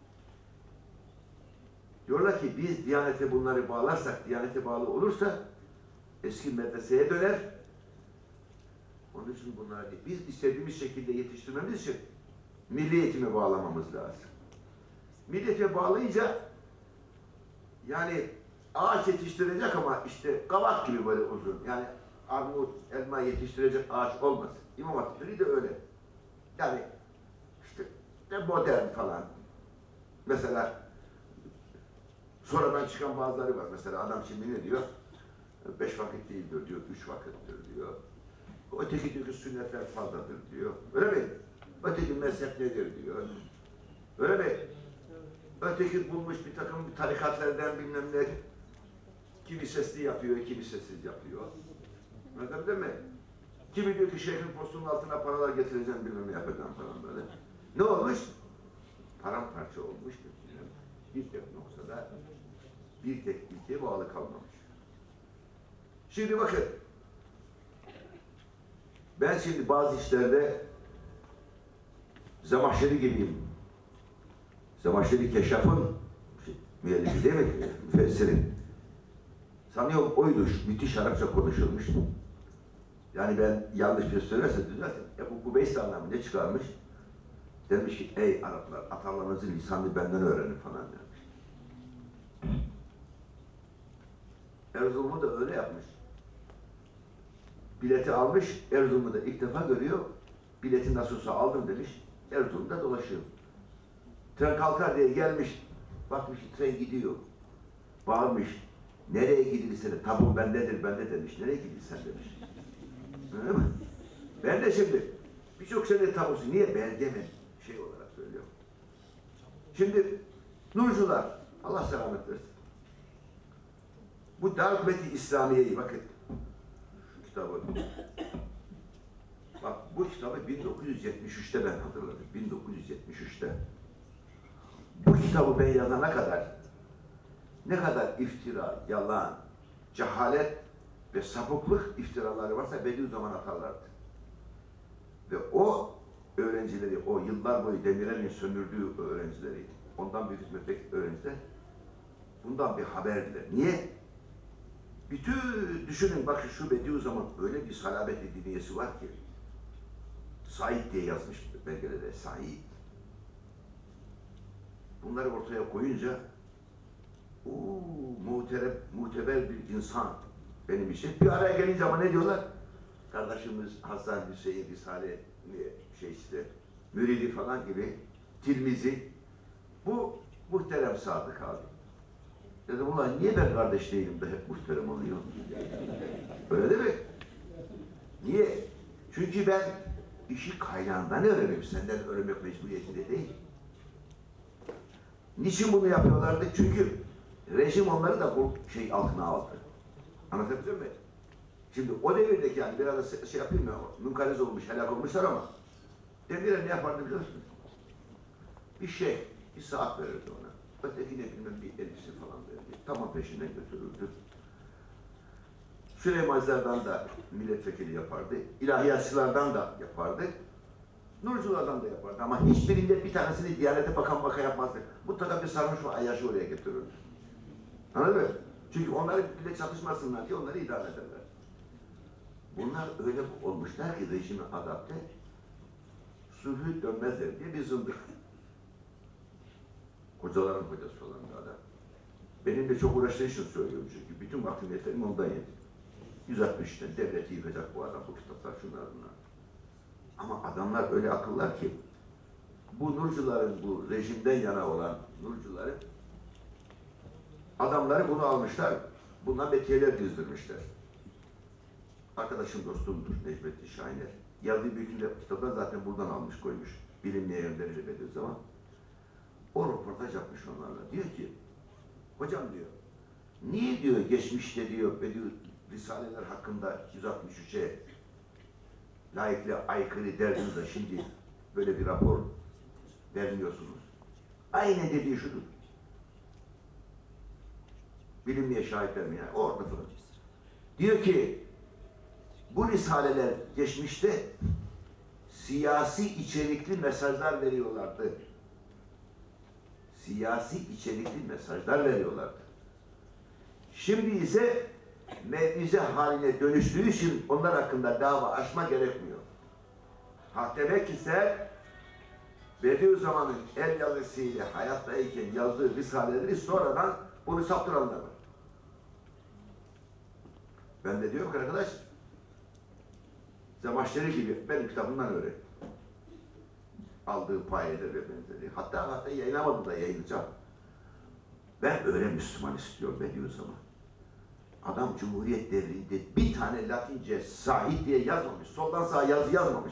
Diyorlar ki biz Diyanet'e bunları bağlarsak, Diyanet'e bağlı olursa eski medreseye döner. Onun için bunlar değil. Biz istediğimiz şekilde yetiştirmemiz için milli eğitime bağlamamız lazım. Milli eğitime bağlayınca yani ağaç yetiştirecek ama işte kavak gibi böyle uzun. Yani armut, elma yetiştirecek ağaç olmaz. İmam Hatipleri de öyle. Yani işte de modern falan. Mesela sonradan çıkan bazıları var. Mesela adam şimdi ne diyor? Beş vakit değildir diyor, üç vakittir diyor. Öteki diyor ki sünnetler fazladır diyor. Öyle mi? Öteki mezhep nedir diyor. Öyle mi? Öteki bulmuş bir takım tarikatlardan bilmem ne. Kimi sesli yapıyor, kimi sessiz yapıyor. Anladın mı? Kimi diyor ki şeyhin postunun altına paralar getireceğim bilmem ne yapacağım falan böyle. Ne olmuş? Paramparça olmuş. Bir tek noktada bir tek ilkeye bağlı kalmamış. Şimdi bakın, ben şimdi bazı işlerde Zemahşeri gibiyim. Zemahşeri Keşaf'ın müellifi değil mi? Müfessirin. Sanıyorum oydu, müthiş Arapça konuşulmuş. Yani ben yanlış bir şey söylerse düzeltin. Ya bu Kubeys anlamı ne çıkarmış? Demiş ki, ey Araplar, atalarınızın lisanını benden öğrenin falan demiş. Erzurum'u da öyle yapmış. Bileti almış, Erzurum'u da ilk defa görüyor. Bileti nasıl olsa aldım demiş, Erzurum'da dolaşıyor. Tren kalkar diye gelmiş, bakmış tren gidiyor. Bağırmış, nereye gidilirse tabun bendedir, bende demiş. Nereye gidilsen demiş. Öyle mi? Ben de şimdi birçok sene tabusu, niye belge mi? Şey olarak söylüyorum. Şimdi Nurcular, Allah selamet versin. Bu Dar-ı İslamiye'yi bakın. Şu kitabı. Bak bu kitabı bin dokuz yüz yetmiş üçte ben hatırladım. bin dokuz yüz yetmiş üçte. Bu kitabı ben yazana kadar ne kadar iftira, yalan, cehalet ve sapıklık iftiraları varsa Bediüzzaman atarlardı. Ve o öğrencileri, o yıllar boyu Demirel'in sömürdüğü öğrencileri, ondan bir hizmetteki öğrenciler bundan bir haberdiler. Niye? Bütün düşünün, bakın şu Bediüzzaman öyle bir salabetli diniyesi var ki, Said diye yazmış belgelerde, Said. Bunları ortaya koyunca, uuu muhterem, muteber bir insan benim için. Bir araya gelince ama ne diyorlar? Kardeşimiz Hasan Hüseyin Risale şey işte, müridi falan gibi, Tirmizi, bu muhterem Sadık abi. Dedim ulan niye ben kardeş değilim de hep muhterem oluyor? Öyle değil mi? Niye? Çünkü ben işi kaynağından öğreneyim, senden öğrenmek mecburiyetinde değil. Niçin bunu yapıyorlardı? Çünkü rejim onları da bu şey altına aldı. Anlatabiliyor muyum? Şimdi o devirdeki yani biraz şey yapayım ya, münkariz olmuş, helak olmuşlar ama Demirel ne yapardı biliyor musun? Bir şey, bir saat verirdi ona. Ötekine bilmem bir elbise falan verirdi. Tamam peşinden götürürdü. Süleymancılardan da milletvekili yapardı. İlahiyatçılardan da yapardı. Nurculardan da yapardı. Ama hiçbirinde bir tanesini Diyanete Bakan Baka yapmazdı. Mutlaka bir sarhoş ve ayyaşı oraya getirirdi. Anladın mı? Çünkü onları bile çatışmasınlar diye onları idare ederler. Bunlar öyle olmuşlar ki rejime adapte, sulhü dönmezler diye bir zındık. Hocaların hocası olan bir adam. Benim de çok uğraştığı için söylüyorum çünkü bütün vaktim yeterim ondan yedim. yüz altmıştan devleti yıkacak bu adam, bu kitaplar şunlar bunlar. Ama adamlar öyle akıllar ki bu nurcuların, bu rejimden yana olan nurcuların adamları bunu almışlar, bundan metiyeler dizdirmişler. Arkadaşım dostumdur Necmettin Şahiner. Yazdığı büyük kitaplar zaten buradan almış koymuş. Bilinmeye gönderir Bediüzzaman. O röportaj yapmış onlarla. Diyor ki, hocam diyor, niye diyor geçmişte diyor Bediü Risaleler hakkında yüz altmış üçe laikliğe aykırı derdiniz de şimdi böyle bir rapor vermiyorsunuz. Aynen dediği şudur. Bilinmeye şahit vermiyor. Yani orada falan. Diyor ki, bu risaleler geçmişte siyasi içerikli mesajlar veriyorlardı. Siyasi içerikli mesajlar veriyorlardı. Şimdi ise mev'ize haline dönüştüğü için onlar hakkında dava açma gerekmiyor. Ha demek ise Bediüzzaman'ın el yazısıyla hayattayken yazdığı risaleleri sonradan bunu saptıranlar var. Ben de diyorum ki arkadaş, Zemaşleri gibi benim kitabımdan öğren. Aldığı payeler ve benzeri. Hatta hatta yayınlamadım da yayınlayacağım. Ben öyle Müslüman istiyorum Bediüzzaman. Adam Cumhuriyet devrinde bir tane Latince Said diye yazmamış. Soldan sağa yazı yazmamış.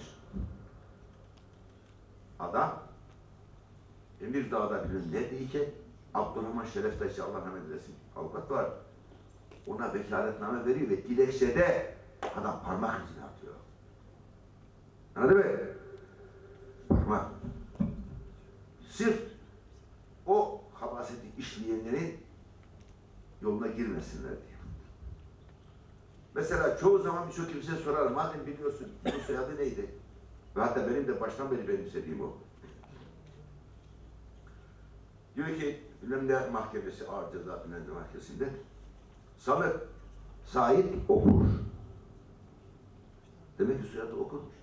Adam Emirdağ'da bilir neredeyken Abdurrahman Şeref Taşçı Allah rahmet eylesin avukat var. Ona vekaletname veriyor ve dilekçede adam parmak izini atıyor. Anladın mı? Parmak. Sırf o habaseti işleyenlerin yoluna girmesinler diye. Mesela çoğu zaman birçok kimse sorar, madem biliyorsun bunun soyadı neydi? Ve hatta benim de baştan beri benimsediğim o. Diyor ki, Ünlemde Mahkemesi, Ağır Ceza Ünlemde Mahkemesi'nde Samet Said okur. Demek ki soyadı okurmuş.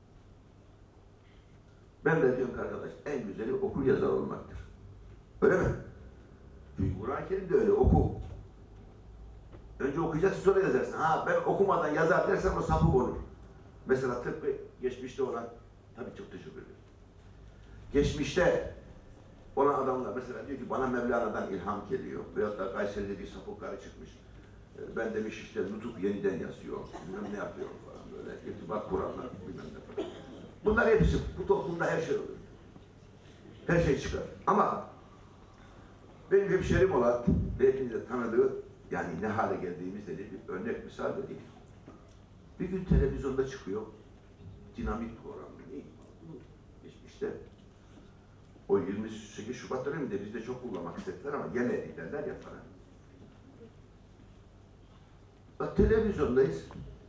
Ben de diyorum ki arkadaş, en güzeli okur yazar olmaktır. Öyle mi? Çünkü Kur'an-ı Kerim de öyle, oku. Önce okuyacaksın, sonra yazarsın. Ha ben okumadan yazar dersen o sapık olur. Mesela tıpkı geçmişte olan, tabii çok teşekkür ederim. Geçmişte olan adamlar mesela diyor ki bana Mevlana'dan ilham geliyor. Veyahut da Kayseri'de bir sapık karı çıkmış. Ben demiş işte nutuk yeniden yazıyor. Bilmem ne yapıyor falan böyle. İrtibat Kur'anlar bilmem ne falan. Bunlar hepsi, bu toplumda her şey olur. Her şey çıkar. Ama benim hemşerim olan ve hepinize tanıdığı, yani ne hale geldiğimizde bir örnek misal vereyim. Bir gün televizyonda çıkıyor, dinamik programı değil mi? Geçmişte. O yirmi sekiz Şubat döneminde biz de çok kullanmak istediler ama gene derler ya falan. Bak televizyondayız.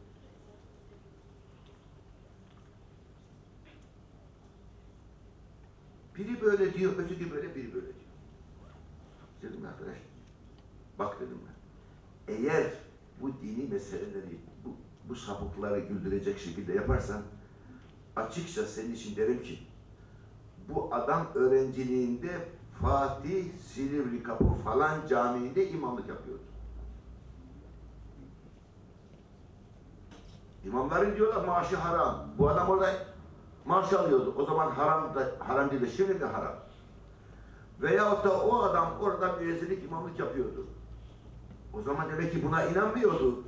Biri böyle diyor, öteki böyle, biri böyle diyor. Dedim arkadaş, bak dedim ben. Eğer bu dini meseleleri, bu, bu sapıkları güldürecek şekilde yaparsan, açıkça senin için derim ki, bu adam öğrenciliğinde Fatih Silivri Kapı falan camiinde imamlık yapıyordu. İmamların diyorlar maaşı haram. Bu adam orada maaş alıyordu. O zaman haram da haram değil de şimdi de haram. Veyahut da o adam orada müezzinlik imamlık yapıyordu. O zaman demek ki buna inanmıyordu.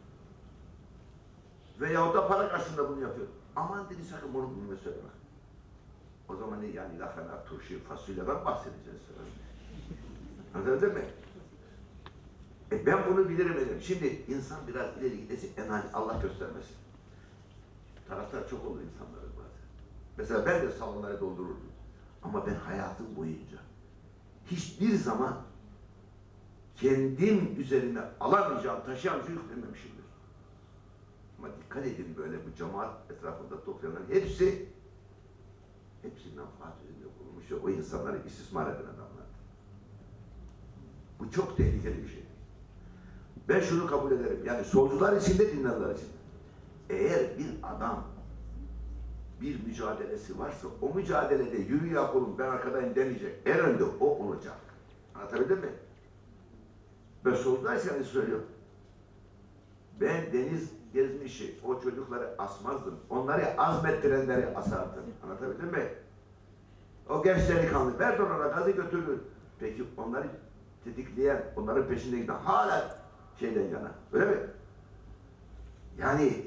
Veyahut da para karşılığında bunu yapıyor. Aman dedi sakın bunu bunu söyleme. O zaman ne yani lahana, turşu, fasulyeden bahsedeceğiz. Anladın mı? E ben bunu bilirim dedim. Şimdi insan biraz ileri gidesi enani Allah göstermesin. Taraftar çok olur insanların bazen. Mesela ben de salonları doldururdum. Ama ben hayatım boyunca hiçbir zaman kendim üzerine alamayacağım, taşıyamayacağım yüklememişimdir. Ama dikkat edin böyle bu cemaat etrafında toplayanların hepsi hepsinden Fatih üzerinde bulunmuş ve o insanları istismar eden adamlar. Bu çok tehlikeli bir şey. Ben şunu kabul ederim. Yani solcular için de dindarlar için. Eğer bir adam bir mücadelesi varsa o mücadelede yürü ya oğlum ben arkadayım demeyecek. En önde o olacak. Anlatabildim mi? Ben solcular için hani söylüyorum. Ben deniz gezmişi o çocukları asmazdım. Onları azmettirenleri asardım. Anlatabildim mi? O genç delikanlı ver ona gazı götürür. Peki onları tetikleyen, onların peşinde giden hala şeyden yana. Öyle mi? Yani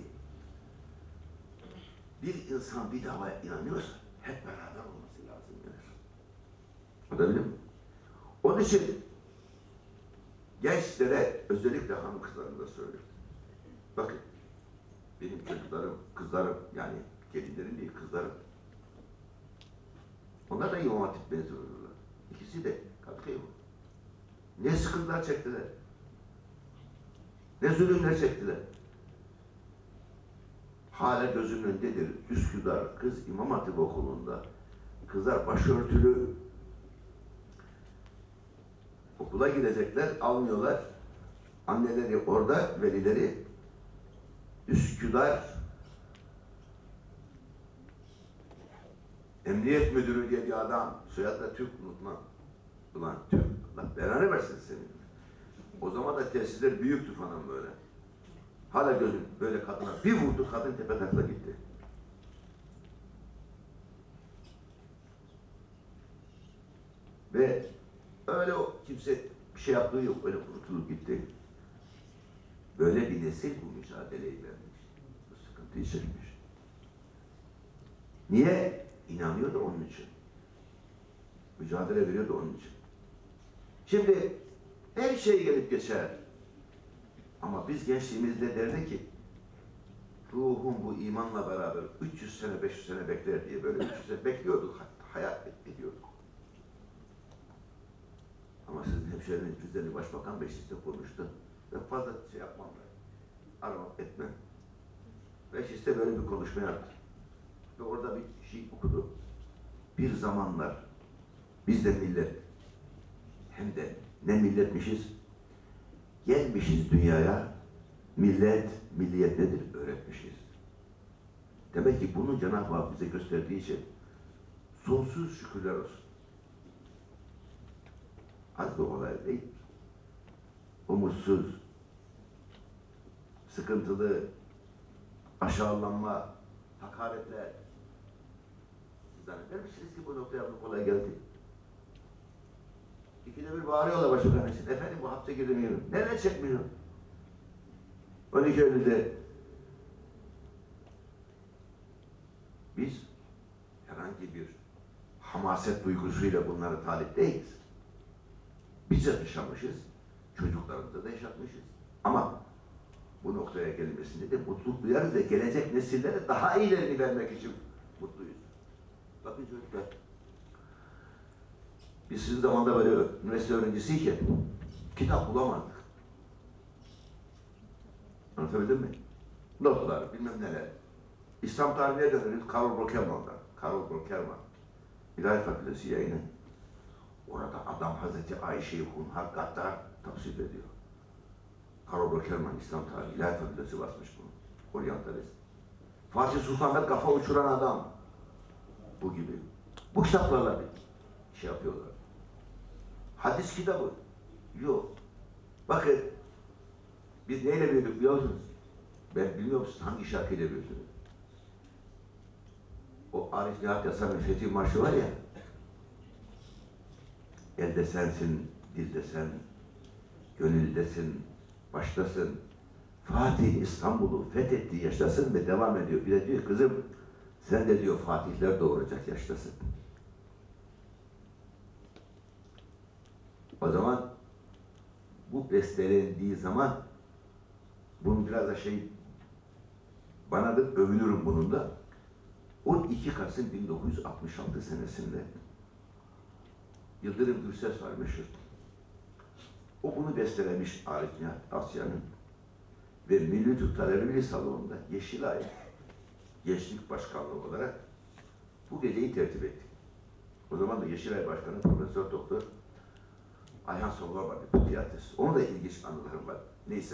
bir insan bir davaya inanıyorsa hep beraber olması lazım. Anladın mı? Onun için gençlere özellikle hanım kızlarına söylüyorum. Bakın benim çocuklarım, kızlarım yani gelinlerim değil kızlarım. Onlar da İmam Hatip mezunu olurlar. İkisi de Kadıköy bu. Ne sıkıntılar çektiler. Ne zulümler çektiler. Hala gözümün önündedir. Üsküdar Kız İmam Hatip Okulu'nda kızlar başörtülü okula gidecekler, almıyorlar. Anneleri orada, velileri Üsküdar Emniyet Müdürü diye bir adam, soyadla Türk unutmam. Ulan Türk, Allah belanı versin senin. O zaman da tesisler büyüktü falan böyle. Hala gözüm böyle kadına bir vurdu, kadın tepe takla gitti. Ve öyle o kimse bir şey yaptığı yok, öyle kurtulup gitti. Böyle bir nesil bu mücadeleyi vermiş. Bu sıkıntıyı çekmiş. Niye? İnanıyordu onun için. Mücadele veriyordu onun için. Şimdi her şey gelip geçer. Ama biz gençliğimizde derdi ki ruhum bu imanla beraber üç yüz sene, beş yüz sene bekler diye böyle üç yüz sene bekliyorduk, hayat ediyorduk. Ama sizin hemşehrilerin cüzdanı başbakan mecliste konuştu ve fazla şey yapmam ben. Aramam, etmem. Mecliste böyle bir konuşma yaptı. Ve orada bir şey okudu. Bir zamanlar biz de millet hem de ne milletmişiz? Gelmişiz dünyaya, millet, milliyet nedir öğretmişiz. Demek ki bunu Cenab-ı Hak bize gösterdiği için sonsuz şükürler olsun. Az bir olay değil. Umutsuz, sıkıntılı, aşağılanma, hakaretler. Siz zanneder misiniz ki bu noktaya bu kolay geldi? İkide bir bağırıyorlar başbakan için. Efendim bu hapse giremiyorum. Nerede çekmiyor? on iki Eylül'de biz herhangi bir hamaset duygusuyla bunları talip değiliz. Biz de yaşamışız, çocuklarımıza da yaşatmışız. Ama bu noktaya gelmesinde de mutluluk duyarız ve gelecek nesillere daha iyilerini vermek için mutluyuz. Bakın çocuklar, biz sizin zamanda böyle üniversite öğrencisiyken kitap bulamadık. Anlatabildim mi? Notlar, bilmem neler. İslam tarihine döneriz, Karl Brockermann'dan. Karl Brockermann, İlahi Fakültesi yayını. Orada adam Hazreti Ayşe'yi hunhar gaddar tavsiye ediyor. Karol Rockerman İslam tarihi İlahiyat Fakültesi basmış bunu. Oryantalist. Fatih Sultan Mehmet kafa uçuran adam. Bu gibi. Bu kitaplarla bir şey yapıyorlar. Hadis kitabı. Yok. Bakın biz neyle büyüdük biliyor musunuz? Ben bilmiyor musunuz hangi şarkıyla büyüdünüz? O Arif Nihat Yasan'ın Fethi Marşı var ya, elde sensin, dilde sen, gönüldesin, baştasın. Fatih İstanbul'u fethetti, yaştasın ve devam ediyor. Bir de diyor kızım, sen de diyor Fatihler doğuracak yaştasın. O zaman bu bestelendiği zaman bunun biraz da şey bana da övünürüm bunun da. on iki Kasım bin dokuz yüz altmış altı senesinde Yıldırım Gürses var meşhur. O bunu bestelemiş Arif Nihat Asya'nın ve Milli Türk Talebeli Salonu'nda Yeşilay Gençlik Başkanlığı olarak bu geceyi tertip ettik. O zaman da Yeşilay Başkanı Profesör Doktor Ayhan Solvar vardı, tiyatrosu. Onun da ilginç anılarım var. Neyse.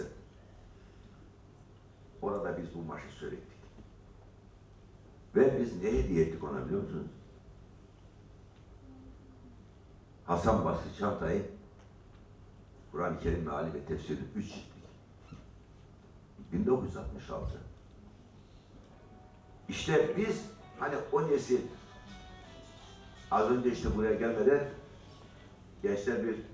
Orada biz bu marşı söyledik. Ve biz ne hediye ettik ona biliyor musunuz? Hasan Basri Çantay'ın Kur'an-ı Kerim meali ve tefsiri üç ciltlik. bin dokuz yüz altmış altı. İşte biz hani o nesil az önce işte buraya gelmeden gençler bir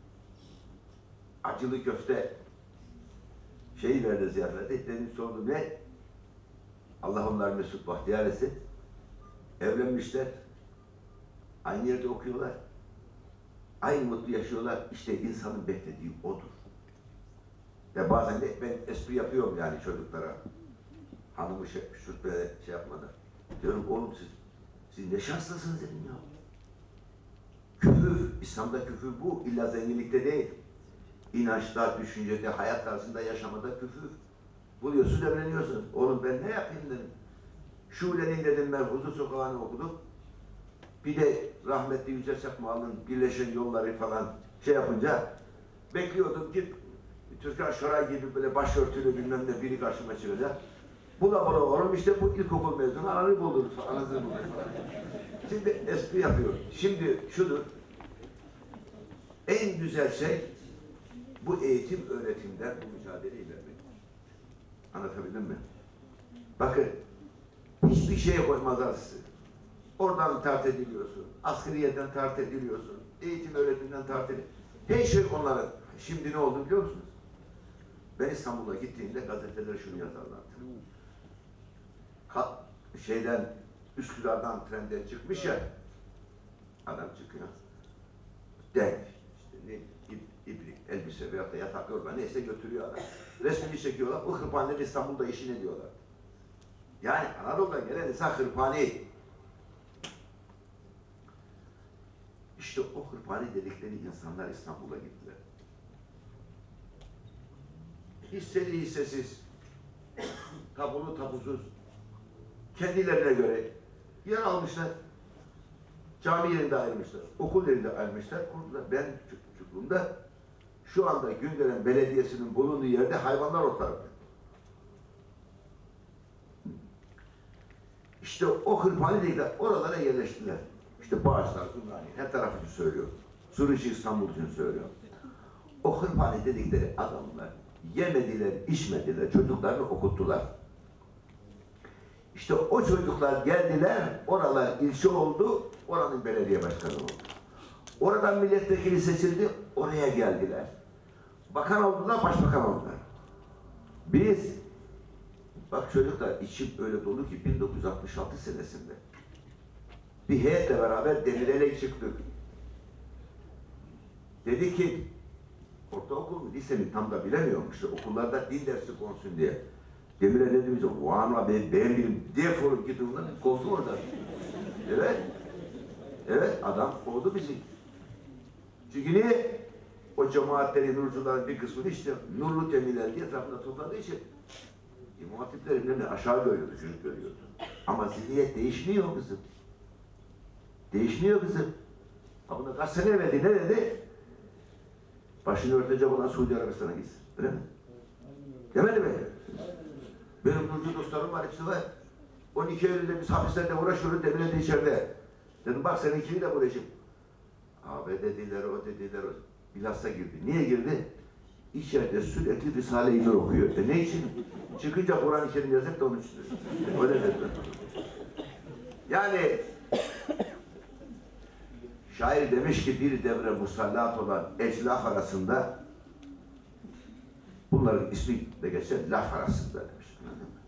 acılı köfte şeyi verdi ziyafete. Dedim sordum ne? Allah onlar mesut bahtiyar etsin. Evlenmişler. Aynı yerde okuyorlar. Aynı mutlu yaşıyorlar. İşte insanın beklediği odur. Ve bazen de ben espri yapıyorum yani çocuklara. Hanımı şey, şurada şey yapmadan. Diyorum oğlum siz, siz ne şanslısınız dedim ya. Küfür, İslam'da küfür bu. İlla zenginlikte değil. İnançta, düşüncede, hayat tarzında yaşamada küfür. Buluyorsunuz, evleniyorsunuz. Oğlum ben ne yapayım dedim. Şule'nin dedim ben Huzur Sokağı'nı okudum. Bir de rahmetli Yücel Çakmağı'nın birleşen yolları falan şey yapınca bekliyordum ki Türkan Şoray gibi böyle başörtülü bilmem ne biri karşıma çıkacak. Bula bula oğlum işte bu ilkokul mezunu ananı buldunuz falan. Anasını buldunuz falan. Şimdi espri yapıyorum. Şimdi şudur. En güzel şey bu eğitim öğretimden bu mücadeleyi vermek. Anlatabildim mi? Bakın hiçbir şeye koymazlar sizi. Oradan tart ediliyorsun. Askeriyeden tart ediliyorsun. Eğitim öğretimden tart ediliyorsun. Her şey onların. Şimdi ne oldu biliyor musunuz? Ben İstanbul'a gittiğimde gazeteler şunu yazarlardı. Ka şeyden Üsküdar'dan trenden çıkmış ya adam çıkıyor. Denk. İşte ne ibrik, elbise veyahut da yatak yorgan neyse götürüyor adam. Resmini çekiyorlar. O hırpaneleri İstanbul'da işine diyorlar. Yani Anadolu'dan gelen insan hırpani. İşte o hırpani dedikleri insanlar İstanbul'a gittiler. Hisseli hissesiz, tabulu tapusuz, kendilerine göre yer almışlar. Cami yerinde ayrılmışlar, okul yerinde ayrılmışlar, kurdular. Ben çocukluğumda şu anda Güngören Belediyesi'nin bulunduğu yerde hayvanlar otlardı. İşte o hırpani dedikler oralara yerleştiler. İşte Bağcılar, Ümraniye, her tarafını söylüyor. Suriye İstanbul için söylüyor. O hırpani dedikleri adamlar yemediler, içmediler, çocuklarını okuttular. İşte o çocuklar geldiler, oralar ilçe oldu, oranın belediye başkanı oldu. Oradan milletvekili seçildi, oraya geldiler. Bakan oldular, başbakan oldular. Biz, bak çocuklar içim öyle dolu ki bin dokuz yüz altmış altı senesinde bir heyetle beraber Demirel'e çıktık. Dedi ki, ortaokul mu, lise mi tam da bilemiyorum işte okullarda din dersi konsun diye. Demirel dedi bize, vana be, ben bilim, defolun gidin ondan, kovdu orada. Evet, evet adam kovdu bizi. Çünkü niye? O cemaatleri, nurcuların bir kısmını işte nurlu teminler diye etrafında topladığı için İmam Hatipleri aşağı görüyordu, çocuk görüyordu. Ama zihniyet değişmiyor kızım. Değişmiyor kızım. Ha buna kaç sene verdi, ne dedi? Başını örtecek olan Suudi Arabistan'a gitsin. Öyle mi? Demedi mi? Benim Nurcu dostlarım var, hepsi var. on iki Eylül'de biz hapislerde uğraşıyoruz, Demine de içeride. Dedim bak seninkini de vuracağım. Abi dediler, o dediler, o. Bilhassa girdi. Niye girdi? İçeride sürekli Risale-i Nur okuyor. E ne için? Çıkınca Kur'an-ı Kerim yazıp da onun için. Öyle dediler. Yani şair demiş ki bir devre musallat olan eclaf arasında bunların ismi de geçer laf arasında demiş. Anladın mı?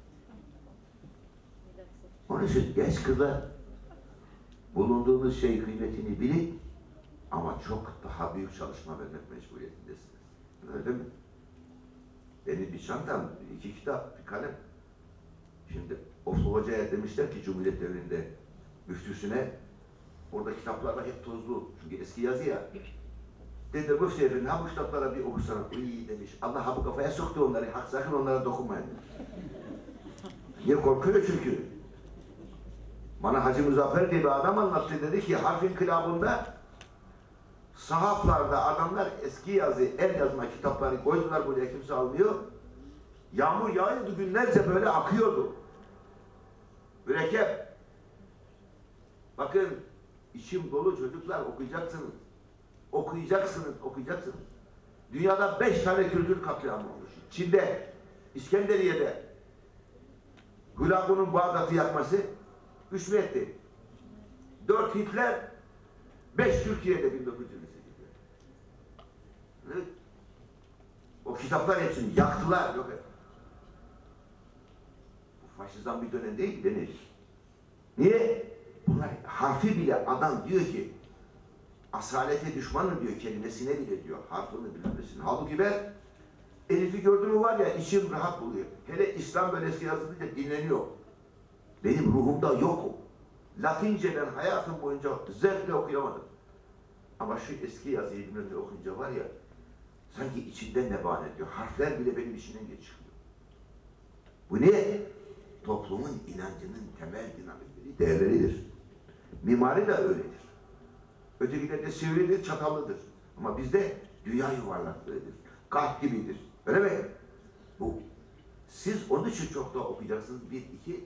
Onun için genç kızlar bulunduğunuz şey kıymetini bilin ama çok daha büyük çalışma vermek mecburiyetindesiniz. Öyle mi? Benim bir çantam, iki kitap, bir kalem. Şimdi Oflu Hoca'ya demişler ki Cumhuriyet Devri'nde müftüsüne orada kitaplar var hep tozlu. Çünkü eski yazı ya. Dedi müftü efendi ha bu kitaplara bir okusana. İyi demiş. Allah ha bu kafaya soktu onları. Hak sakın onlara dokunmayın. Niye korkuyor çünkü? Bana Hacı Muzaffer diye bir adam anlattı. Dedi ki harf inkılabında sahaflarda adamlar eski yazı, el yazma kitapları koydular buraya kimse almıyor. Yağmur yağıyordu günlerce böyle akıyordu. Mürekkep. Bakın içim dolu çocuklar okuyacaksınız. Okuyacaksınız, okuyacaksınız. Dünyada beş tane kültür katliamı olmuş. Çin'de, İskenderiye'de Gulagu'nun Bağdat'ı yakması üç mü etti? Dört Hitler, beş Türkiye'de bin dokuz yüz yirmi sekizde. Evet. O kitaplar hepsini yaktılar. Yok et. Bu faşizan bir dönem değil denir. Niye? Bunlar harfi bile adam diyor ki asalete düşmanım diyor kelimesine bile diyor. Harfını bilmesin. Halbuki ben Elif'i gördüm mü var ya içim rahat buluyor. Hele İslam böyle eski yazılınca dinleniyor. Benim ruhumda yok o. Latince ben hayatım boyunca zevkle okuyamadım. Ama şu eski yazıyı bilmem okuyunca var ya sanki içinden neban ediyor. Harfler bile benim içinden geçiyor. Bu ne? Toplumun inancının temel dinamikleri, değerleridir. Mimari de öyledir. Ötekiler de sivridir, çatallıdır. Ama bizde dünya yuvarlaklığıdır. Kalp gibidir. Öyle mi? Bu. Siz onun için çok daha okuyacaksınız. Bir, iki,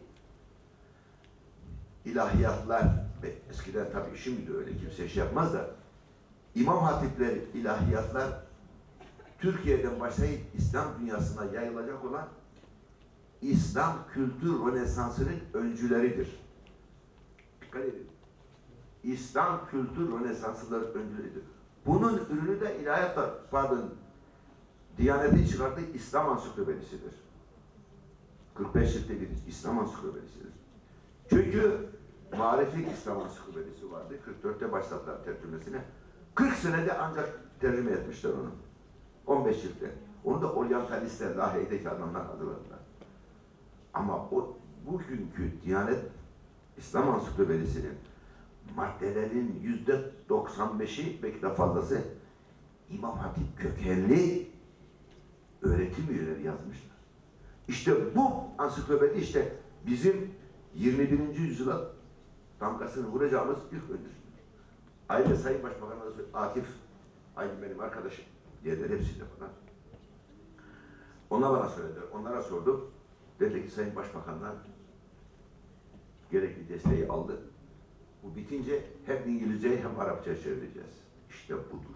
ilahiyatlar ve eskiden tabii şimdi de öyle kimse şey yapmaz da İmam Hatipleri, ilahiyatlar Türkiye'den başlayıp İslam dünyasına yayılacak olan İslam kültür rönesansının öncüleridir. Dikkat edin. İslam kültür rönesansının öncüleridir. Bunun ürünü de ilahiyatlar, pardon, Diyanet'in çıkarttığı İslam Ansiklopedisidir. kırk beş ciltte bir İslam Ansiklopedisidir. Çünkü Marifik İslam Ansiklopedisi vardı. kırk dörtte başlattılar tercümesine. kırk senede ancak tercüme etmişler onu. on beş ciltte. Onu da oryantalistler, Lahey'deki adamlar hazırladılar. Ama o bugünkü Diyanet İslam Ansiklopedisi'nin maddelerin yüzde doksan beşi belki de fazlası İmam Hatip kökenli öğretim üyeleri yazmışlar. İşte bu ansiklopedi işte bizim yirmi birinci yüzyıla damgasını vuracağımız ilk ödül. Ayrıca Sayın Başbakanımız Akif, aynı benim arkadaşım, diğerleri hepsi de bana. Onlar bana söylediler, onlara sordum. Dedi ki Sayın Başbakanlar gerekli desteği aldı. Bu bitince hem İngilizce hem Arapça çevireceğiz. İşte budur.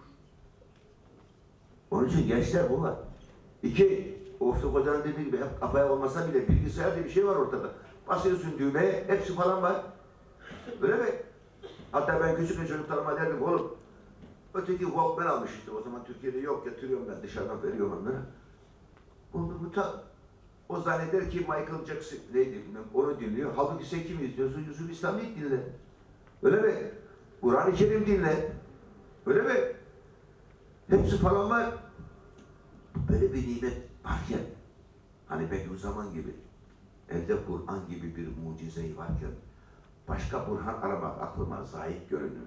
Onun için gençler bu var. İki, Oflu Hoca'nın dediği gibi hep kafaya olmasa bile bilgisayar diye bir şey var ortada. Basıyorsun düğmeye, hepsi falan var. Öyle mi? Hatta ben küçükken çocuklarıma derdim, oğlum öteki Walkman almış işte, o zaman Türkiye'de yok, getiriyorum ben dışarıdan veriyorum onlara. Onu bu ta, o zanneder ki Michael Jackson neydi bilmem, onu dinliyor. Halbuki sen kimi izliyorsun? Yusuf İslam'ı dinle. Öyle mi? Kur'an-ı Kerim dinle. Öyle mi? Hepsi falan var. Böyle bir nimet varken, hani Bediüzzaman gibi, elde Kur'an gibi bir mucizeyi varken, başka Burhan aramak aklıma zahit görünür.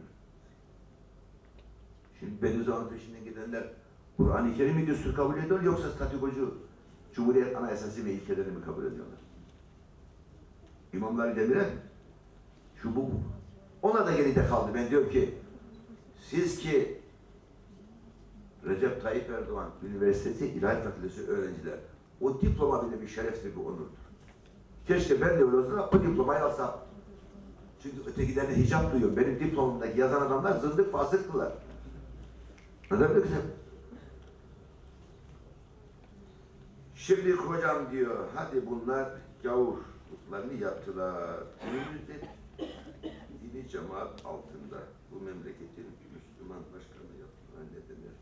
Şimdi Bediüzzaman'ın peşinden gidenler Kur'an-ı Kerim'i düstur kabul ediyor, yoksa statikocu Cumhuriyet Anayasası ve ilkelerini mi kabul ediyorlar? İmamları Demirel, şu bu. Ona da geride kaldı. Ben diyorum ki, siz ki Recep Tayyip Erdoğan Üniversitesi İlahiyat Fakültesi öğrenciler, O diploma bile bir şerefli bir onurdur. Keşke ben de öyle olsa da o diplomayı alsam. Çünkü ötekilerine hicap duyuyor. Benim diplomamdaki yazan adamlar zındık fasıktılar. Neden böyle güzel? Şimdi hocam diyor, hadi bunlar gavurluklarını yaptılar. Günümüzde dini cemaat altında bu memleketin Müslüman başkanı yaptılar. Ne denir?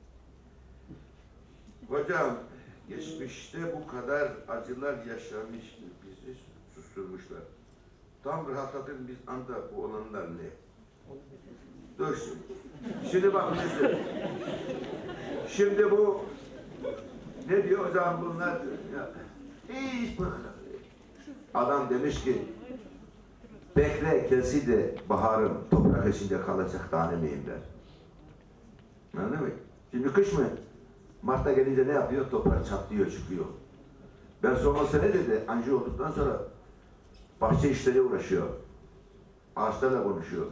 Hocam, geçmişte bu kadar acılar yaşamış, bizi susturmuşlar. Tam rahatladın biz anda bu olanlar ne? Dur şimdi. Şimdi bak mesela. Şimdi bu ne diyor hocam bunlar? Ya, hiç böyle. Adam demiş ki bekle kelsi de baharım toprak içinde kalacak tanemeyim der. Anladın mı? Şimdi kış mı? Mart'ta gelince ne yapıyor? Toprak çatlıyor, çıkıyor. Ben son sene dedi, anca olduktan sonra bahçe işleri uğraşıyor. Ağaçlarla konuşuyor.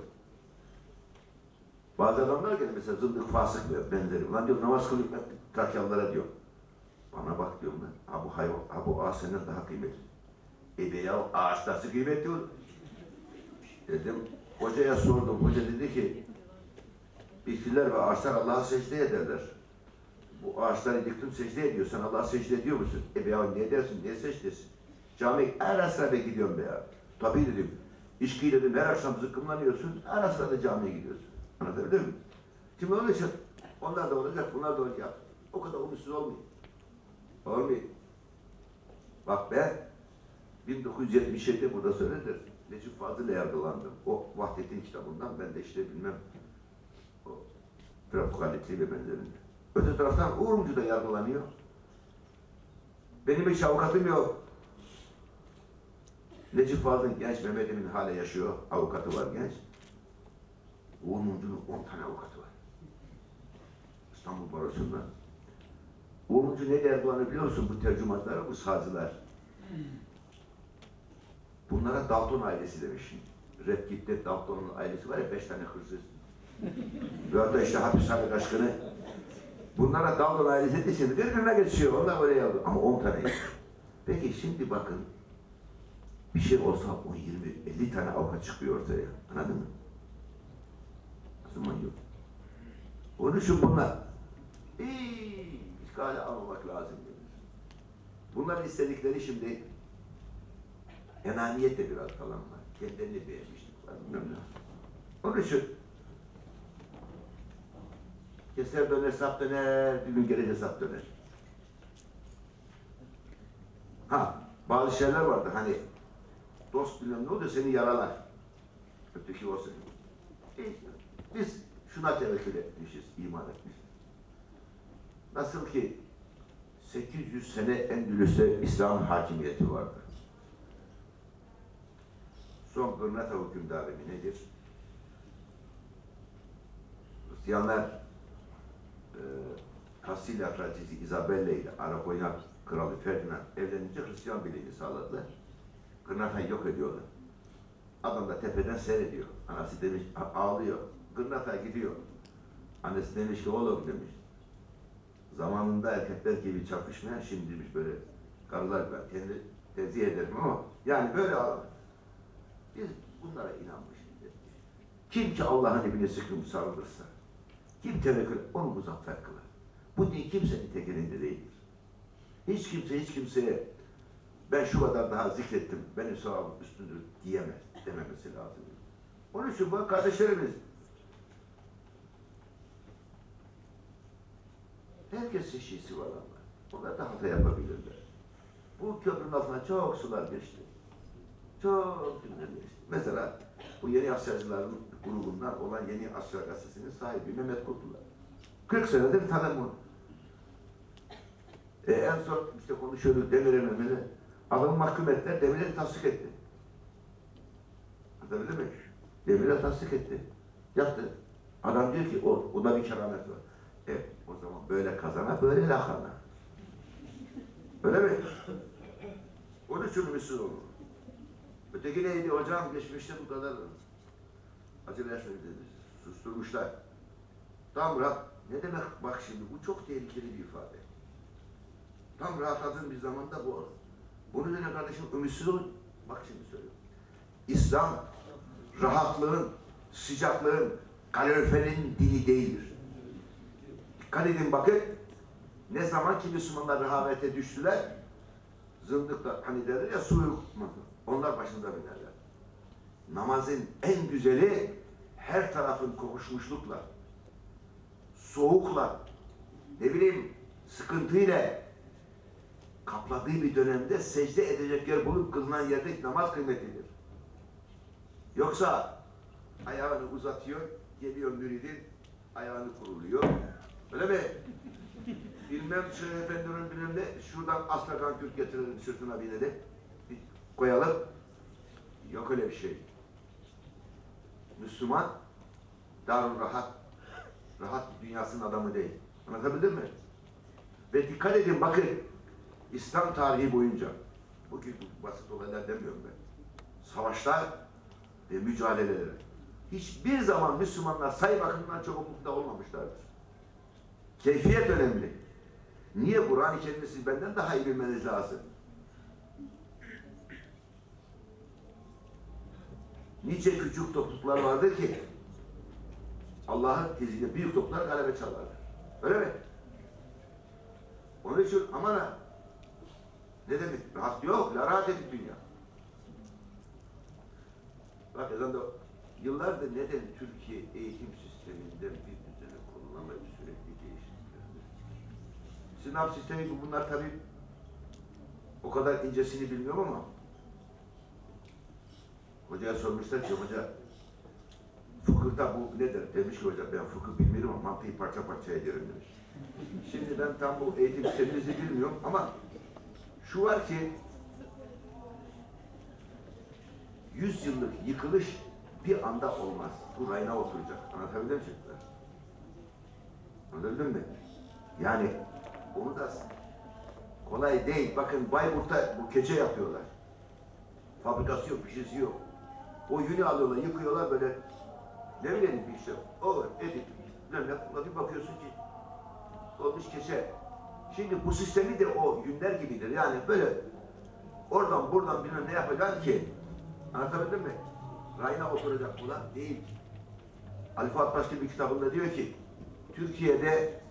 Bazı adamlar geldi mesela zındık fasık ve benzeri. Ulan diyor namaz kılıp Trakyalılara diyor. Bana bak diyorum ben. Ha bu hayvan, ha bu ağaç senden daha kıymetli. E be ya ağaç nasıl kıymetli olur? Dedim, hocaya sordum. Hoca dedi ki bitkiler ve ağaçlar Allah'a secde ederler. Bu ağaçları diktim secde ediyor. Sen Allah'a secde ediyor musun? E be ya ne edersin? Niye secdesin? Camiye her sıra ben gidiyorum be ya. Tabii dedim. İçkiyle dedim her akşam zıkkımlanıyorsun. Her sıra da camiye gidiyorsun. Anlatabiliyor muyum? Şimdi onun için onlar da olacak, bunlar da olacak. O kadar umutsuz olmayın. Olmayın. Bak ben bin dokuz yüz yetmiş yedide burada söyledir. Necip Fazıl'la yargılandım. O Vahdettin kitabından ben de işte bilmem o trafikalite ve benzerinde. Öte taraftan Uğurmcu da yargılanıyor. Benim hiç avukatım yok. Necip Fazıl'ın genç Mehmet Emin hala yaşıyor. Avukatı var genç. Uğurmcu'nun on tane avukatı var. İstanbul Barosu'ndan. Uğurmcu ne yargılanıyor biliyor musun? Bu tercümanlara, bu sazcılar. Bunlara Dalton ailesi demiş. Red Kit'te Dalton'un ailesi var ya, beş tane hırsız. Ve da işte hapishane kaçkını. Bunlara Dalton ailesi de şimdi birbirine geçiyor. Onlar öyle yapıyor. Ama on tane. Peki şimdi bakın. Bir şey olsa on, yirmi, elli tane avukat çıkıyor ortaya. Anladın mı? O zaman yok. Onun için bunlar iyi işgale almamak lazım. Bunların istedikleri şimdi enaniyet de biraz kalan var. Kendilerini beğenmişlik var. Onun için keser döner, sap döner, bir gün gelince sap döner. Ha, bazı şeyler vardı hani dost bilmem ne oluyor seni yaralar. Öteki olsun. E, biz şuna tevekkül etmişiz, iman etmişiz. Nasıl ki sekiz yüz sene Endülüs'te İslam hakimiyeti vardı. Son Gırnata hükümdarı nedir? Hristiyanlar e, Kastilya Kraliçesi Isabella ile Aragonya Kralı Ferdinand evlenince Hristiyan birliğini sağladılar. Gırnata'yı yok ediyorlar. Adam da tepeden seyrediyor. Anası demiş, ağlıyor. Gırnata gidiyor. Annesi demiş ki oğlum demiş. Zamanında erkekler gibi çarpışmayan şimdi demiş böyle karılar ben kendi tenzih ederim ama yani böyle ağlar. Biz bunlara inanmışız. Kim ki Allah'ın emrine sıkım sarılırsa, kim tevekkül onu muzaffer kılar. Bu din kimsenin tek elinde değildir. Hiç kimse hiç kimseye ben şu kadar daha zikrettim, benim sevabım üstündür diyemez, dememesi lazım. Onun için bu kardeşlerimiz herkes çeşisi var ama onlar da hata yapabilirler. Bu köprünün altına çok sular geçti. Çok günler geçti. Mesela bu Yeni Asyacıların grubundan olan Yeni Asya Gazetesi'nin sahibi Mehmet Kurtulay. kırk senedir tanım onu. E, en son işte konuşuyorduk Demir'e Mehmet'e. Adamı mahkum ettiler, Demir'e tasdik etti. Anladın mı? Demir'e tasdik etti. Yaptı. Adam diyor ki o, o da bir keramet var. Evet, o zaman böyle kazana, böyle lakana. Öyle mi? Onun için Müslüman olur. Öteki neydi hocam? Geçmişte bu kadar acele yaşadı dedi. Susturmuşlar. Tam rahat. Ne demek bak şimdi? Bu çok tehlikeli bir ifade. Tam rahatladığın bir zamanda bu olur. Bunun üzerine kardeşim ümitsiz olun. Bak şimdi söylüyorum. İslam rahatlığın, sıcaklığın, kaloriferin dini değildir. Dikkat edin bakın. Ne zaman ki Müslümanlar rehavete düştüler, zındıklar hani derler ya su yutmadı. Onlar başında binerler. Namazın en güzeli her tarafın kokuşmuşlukla, soğukla, ne bileyim sıkıntıyla kapladığı bir dönemde secde edecek yer bulup kılınan yerdeki namaz kıymetlidir. Yoksa ayağını uzatıyor, geliyor müridin, ayağını kuruluyor. Öyle mi? Bilmem Şeyh Efendi'nin bilmem ne, şuradan Aslakan Türk getirelim, sırtına binelim, bir koyalım. Yok öyle bir şey. Müslüman, darul rahat, rahat dünyasının adamı değil. Anlatabildim mi? Ve dikkat edin bakın, İslam tarihi boyunca, bugün basit olaylar demiyorum ben, savaşlar ve mücadeleler, hiçbir zaman Müslümanlar sayı bakımından çok umutlu olmamışlardır. Keyfiyet önemli. Niye? Kur'an-ı Kerim'i siz benden daha iyi bilmeniz lazım. Nice küçük topluluklar vardır ki Allah'ın izniyle büyük topluluklar galebe çalarlar. Öyle mi? Onun için aman ha, ne demek? Rahat yok, la rahat edin dünya. Bak ezan da yıllardır neden Türkiye eğitim sisteminden bir düzene konulamayı sürekli değiştiriyor? Sınav sistemi bunlar tabii o kadar incesini bilmiyorum ama hocaya sormuşlar ki hoca fıkıhta bu nedir? Demiş ki hoca ben fıkıh bilmiyorum ama mantığı parça parça ederim demiş. Şimdi ben tam bu eğitim sisteminizi bilmiyorum ama şu var ki yüz yıllık yıkılış bir anda olmaz. Bu rayına oturacak. Anlatabildim mi çocuklar? Anladın mı? Yani onu da kolay değil. Bakın Bayburt'ta bu keçe yapıyorlar. Fabrikası yok, bir şeysi yok. O yünü alıyorlar, yıkıyorlar böyle. Ne bileyim bir şey. O edip, bir bakıyorsun ki olmuş keçe. Şimdi bu sistemi de o yünler gibidir. Yani böyle oradan buradan bilmem ne yapacaksın ki anlatabildim mi? Rayına oturacak ulan değil. Ali Fuat Başkan bir kitabında diyor ki Türkiye'de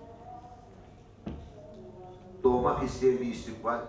doğmak isteyen bir istikbal,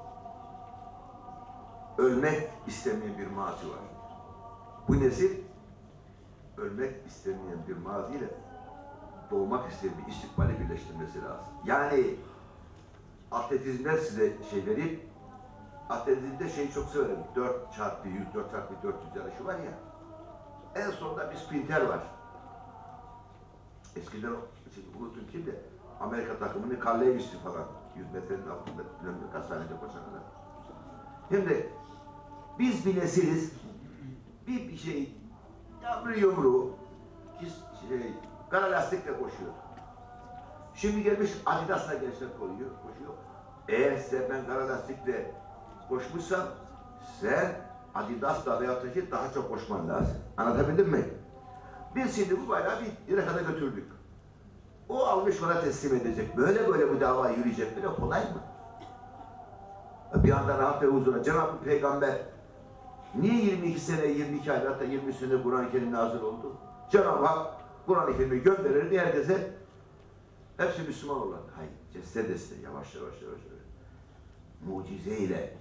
ölmek istemeyen bir mazi var. Bu nesil ölmek istemeyen bir mazi ile doğmak isteyen bir istikbali birleştirmesi lazım. Yani atletizmden size şey vereyim. Atletizmde şeyi çok severim. dört çarpı yüz, dört çarpı dört yüz yarışı var ya. En sonunda bir sprinter var. Eskiden şimdi unuttum kimdi? Amerika takımının Carl Lewis'i falan. yüz metrenin altında bilmem kaç saniyede koşanlar. Şimdi biz bir nesiliz. Bir, bir şey yavru yumru şey, kara lastikle koşuyor. Şimdi gelmiş Adidas'la gençler koyuyor, koşuyor. Eğer sen ben kara lastikle koşmuşsam sen Adidas'la veya taşı daha çok koşman lazım. Anlatabildim mi? Biz şimdi bu bayrağı bir yere kadar götürdük. O almış ona teslim edecek. Böyle böyle bu dava yürüyecek. Böyle kolay mı? Bir anda rahat ve huzura. Cenab-ı Peygamber niye yirmi iki sene, yirmi iki ay hatta yirmi sene Kur'an-ı Kerim nazil oldu? Cenab-ı Hak Kur'an-ı Kerim'i gönderirdi herkese. Hepsi Müslüman olan. Hayır, deste deste, yavaş yavaş yavaş. Mucizeyle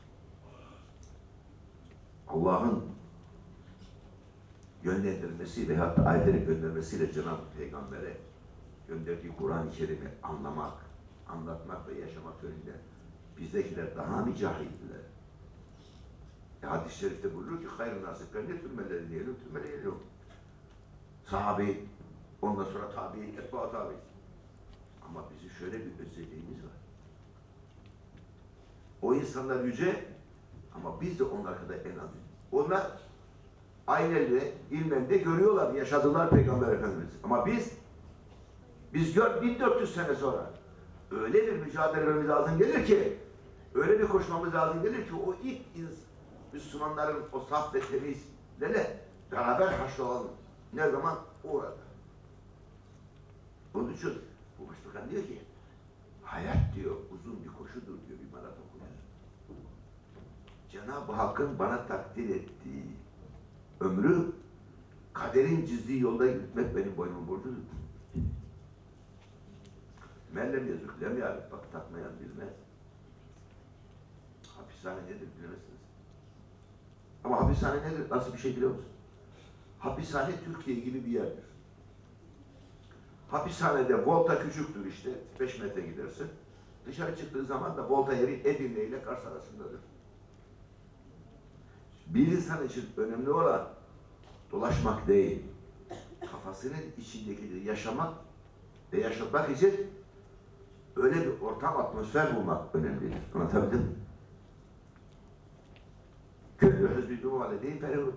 Allah'ın yönlendirmesiyle hatta ayetleri göndermesiyle Cenab-ı Peygamber'e gönderdiği Kur'an-ı Kerim'i anlamak, anlatmak ve yaşamak yönünde bizdekiler daha mı cahildiler? E, hadis-i şerifte buyuruyor ki hayır nasiplerine tümmeleri diyelim, tümmeleri diyelim. Sahabe, ondan sonra tabi, etba tabi. Ama bizim şöyle bir özelliğimiz var. O insanlar yüce ama biz de onlar kadar en az. Onlar aynelde, ilmen de görüyorlar, yaşadılar Peygamber Efendimiz. Ama biz, biz gör bin dört yüz sene sonra öyle bir mücadele vermemiz lazım gelir ki, öyle bir koşmamız lazım gelir ki o ilk Müslümanların o saf ve temizlerle beraber haşrolalım. Ne zaman? Orada. Onun için bu başbakan diyor ki, hayat diyor uzun bir koşudur diyor bir maraton koşusu. Cenab-ı Hakk'ın bana takdir ettiği ömrü kaderin çizdiği yolda gitmek benim boynumun borcudur. Mellem yazık, lem yarık, bak takmayan bilmez. Hapishane nedir bilemezsiniz. Ama hapishane nedir? Nasıl bir şey biliyor musun? Hapishane Türkiye gibi bir yerdir. Hapishanede volta küçüktür işte, beş metre gidersin. Dışarı çıktığı zaman da volta yeri Edirne ile Kars arasındadır. Bir insan için önemli olan dolaşmak değil, kafasının içindekileri yaşamak ve yaşatmak için öyle bir ortam, atmosfer bulmak önemlidir. Anlatabildim mi? Köylü özlü dumale değil, ferihut.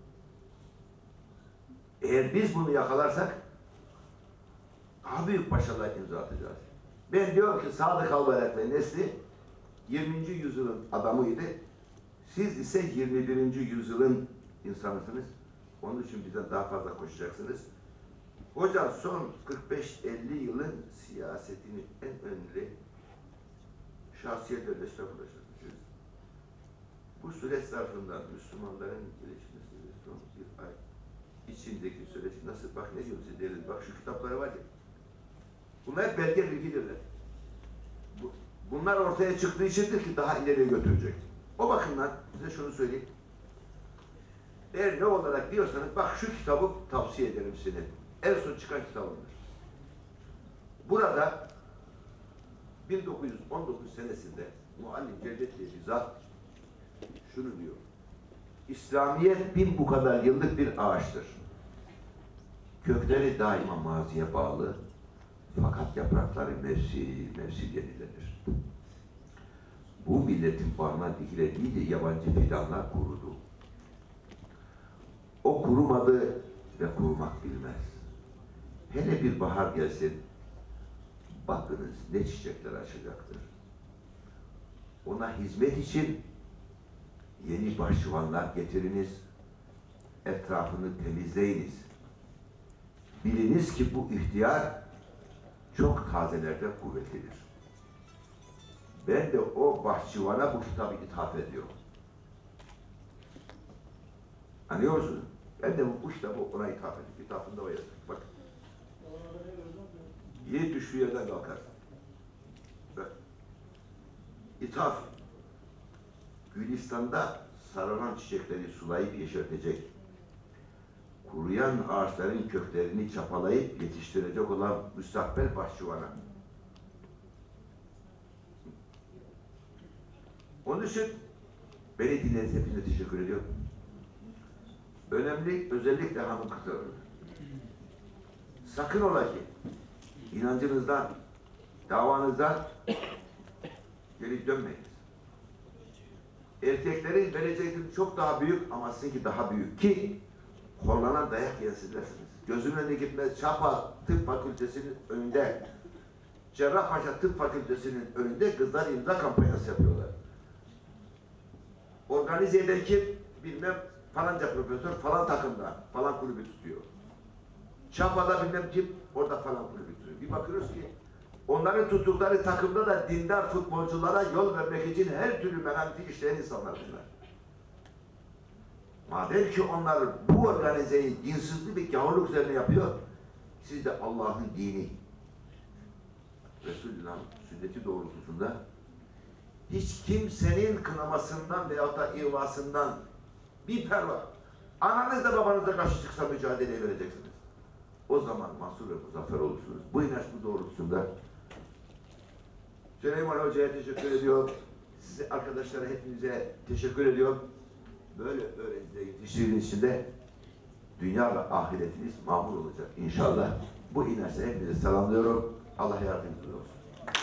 Eğer biz bunu yakalarsak daha büyük başarılar imza atacağız. Ben diyorum ki Sadık Albayrak ve nesli yirminci yüzyılın adamıydı. Siz ise yirmi birinci yüzyılın insanısınız. Onun için bizden daha fazla koşacaksınız. Hocam son kırk beş elli yılın siyasetinin en önemli şahsiyetlerle estağfurullah. Bu süreç zarfında Müslümanların gelişmesi son bir ay içindeki süreç nasıl? Bak ne diyor size değerli? Bak şu kitapları var ya. Bunlar hep belge bilgidirler. Bu, bunlar ortaya çıktığı içindir ki daha ileriye götürecek. O bakımdan size şunu söyleyeyim. Eğer ne olarak diyorsanız bak şu kitabı tavsiye ederim size. En son çıkan kitabımdır. Burada bin dokuz yüz on dokuz senesinde Muallim Cevdet diye bir zat şunu diyor. İslamiyet bin bu kadar yıllık bir ağaçtır. Kökleri daima maziye bağlı. Fakat yaprakları mevsi, mevsi yenilenir. Bu milletin bağına dikilediği de yabancı fidanlar kurudu. O kurumadı ve kurumak bilmez. Hele bir bahar gelsin, bakınız ne çiçekler açacaktır. Ona hizmet için yeni bahçıvanlar getiriniz, etrafını temizleyiniz. Biliniz ki bu ihtiyar çok tazelerde kuvvetlidir. Ben de o bahçıvana bu kitabı ithaf ediyorum. Anlıyor musunuz? Ben de bu, bu kitabı ona ithaf ediyorum. İthafında o yazıyor. Bak. Yiğit düştüğü yerden kalkar. Bak. İthaf. Gülistan'da sararan çiçekleri sulayıp yeşertecek, kuruyan ağaçların köklerini çapalayıp yetiştirecek olan müstakbel bahçıvana. Onun için beni dinlediğiniz hepinize teşekkür ediyorum. Önemli, özellikle hanım kızlarına. Sakın ola ki inancınızdan, davanızdan geri dönmeyiniz. Erkeklerin vereceği çok daha büyük ama sizinki daha büyük ki horlanan dayak yersizlersiniz. Gözünün önüne gitmez. Çapa Tıp Fakültesi'nin önünde, Cerrahpaşa Tıp Fakültesi'nin önünde kızlar imza kampanyası yapıyorlar. Organize eden kim? Bilmem falanca profesör falan takımda, falan kulübü tutuyor. Çapa'da bilmem kim orada falan kulübü tutuyor. Bir bakıyoruz ki onların tuttukları takımda da dindar futbolculara yol vermek için her türlü mekantik işleyen insanlar bunlar. Madem ki onlar bu organizeyi dinsizlik ve gavurluk üzerine yapıyor, siz de Allah'ın dini, Resulullah'ın sünneti doğrultusunda hiç kimsenin kınamasından veyahut da ihvasından bir perva, ananız da babanız da karşı çıksa mücadeleye vereceksiniz. O zaman mahsur ve muzaffer olursunuz. Bu inanç bu doğrultusunda Süleyman Hoca'ya teşekkür ediyorum. Size, arkadaşlara, hepinize teşekkür ediyorum. Böyle öğrencileri yetiştirdiğiniz için de dünya ve ahiretiniz mamur olacak inşallah. Bu inançla hepinize selamlıyorum. Allah yardımcınız olsun.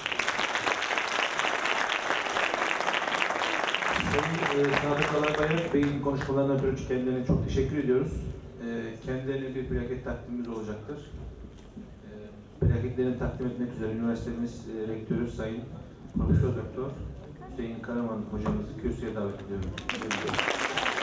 Sayın e, Sadık Albayrak Bey'in konuşmalarına ötürü kendilerine çok teşekkür ediyoruz. E, kendilerine bir plaket takdimimiz olacaktır. E, plaketlerini takdim etmek üzere üniversitemiz e, rektörü Sayın Profesör Doktor Hüseyin Karaman hocamızı kürsüye davet ediyorum.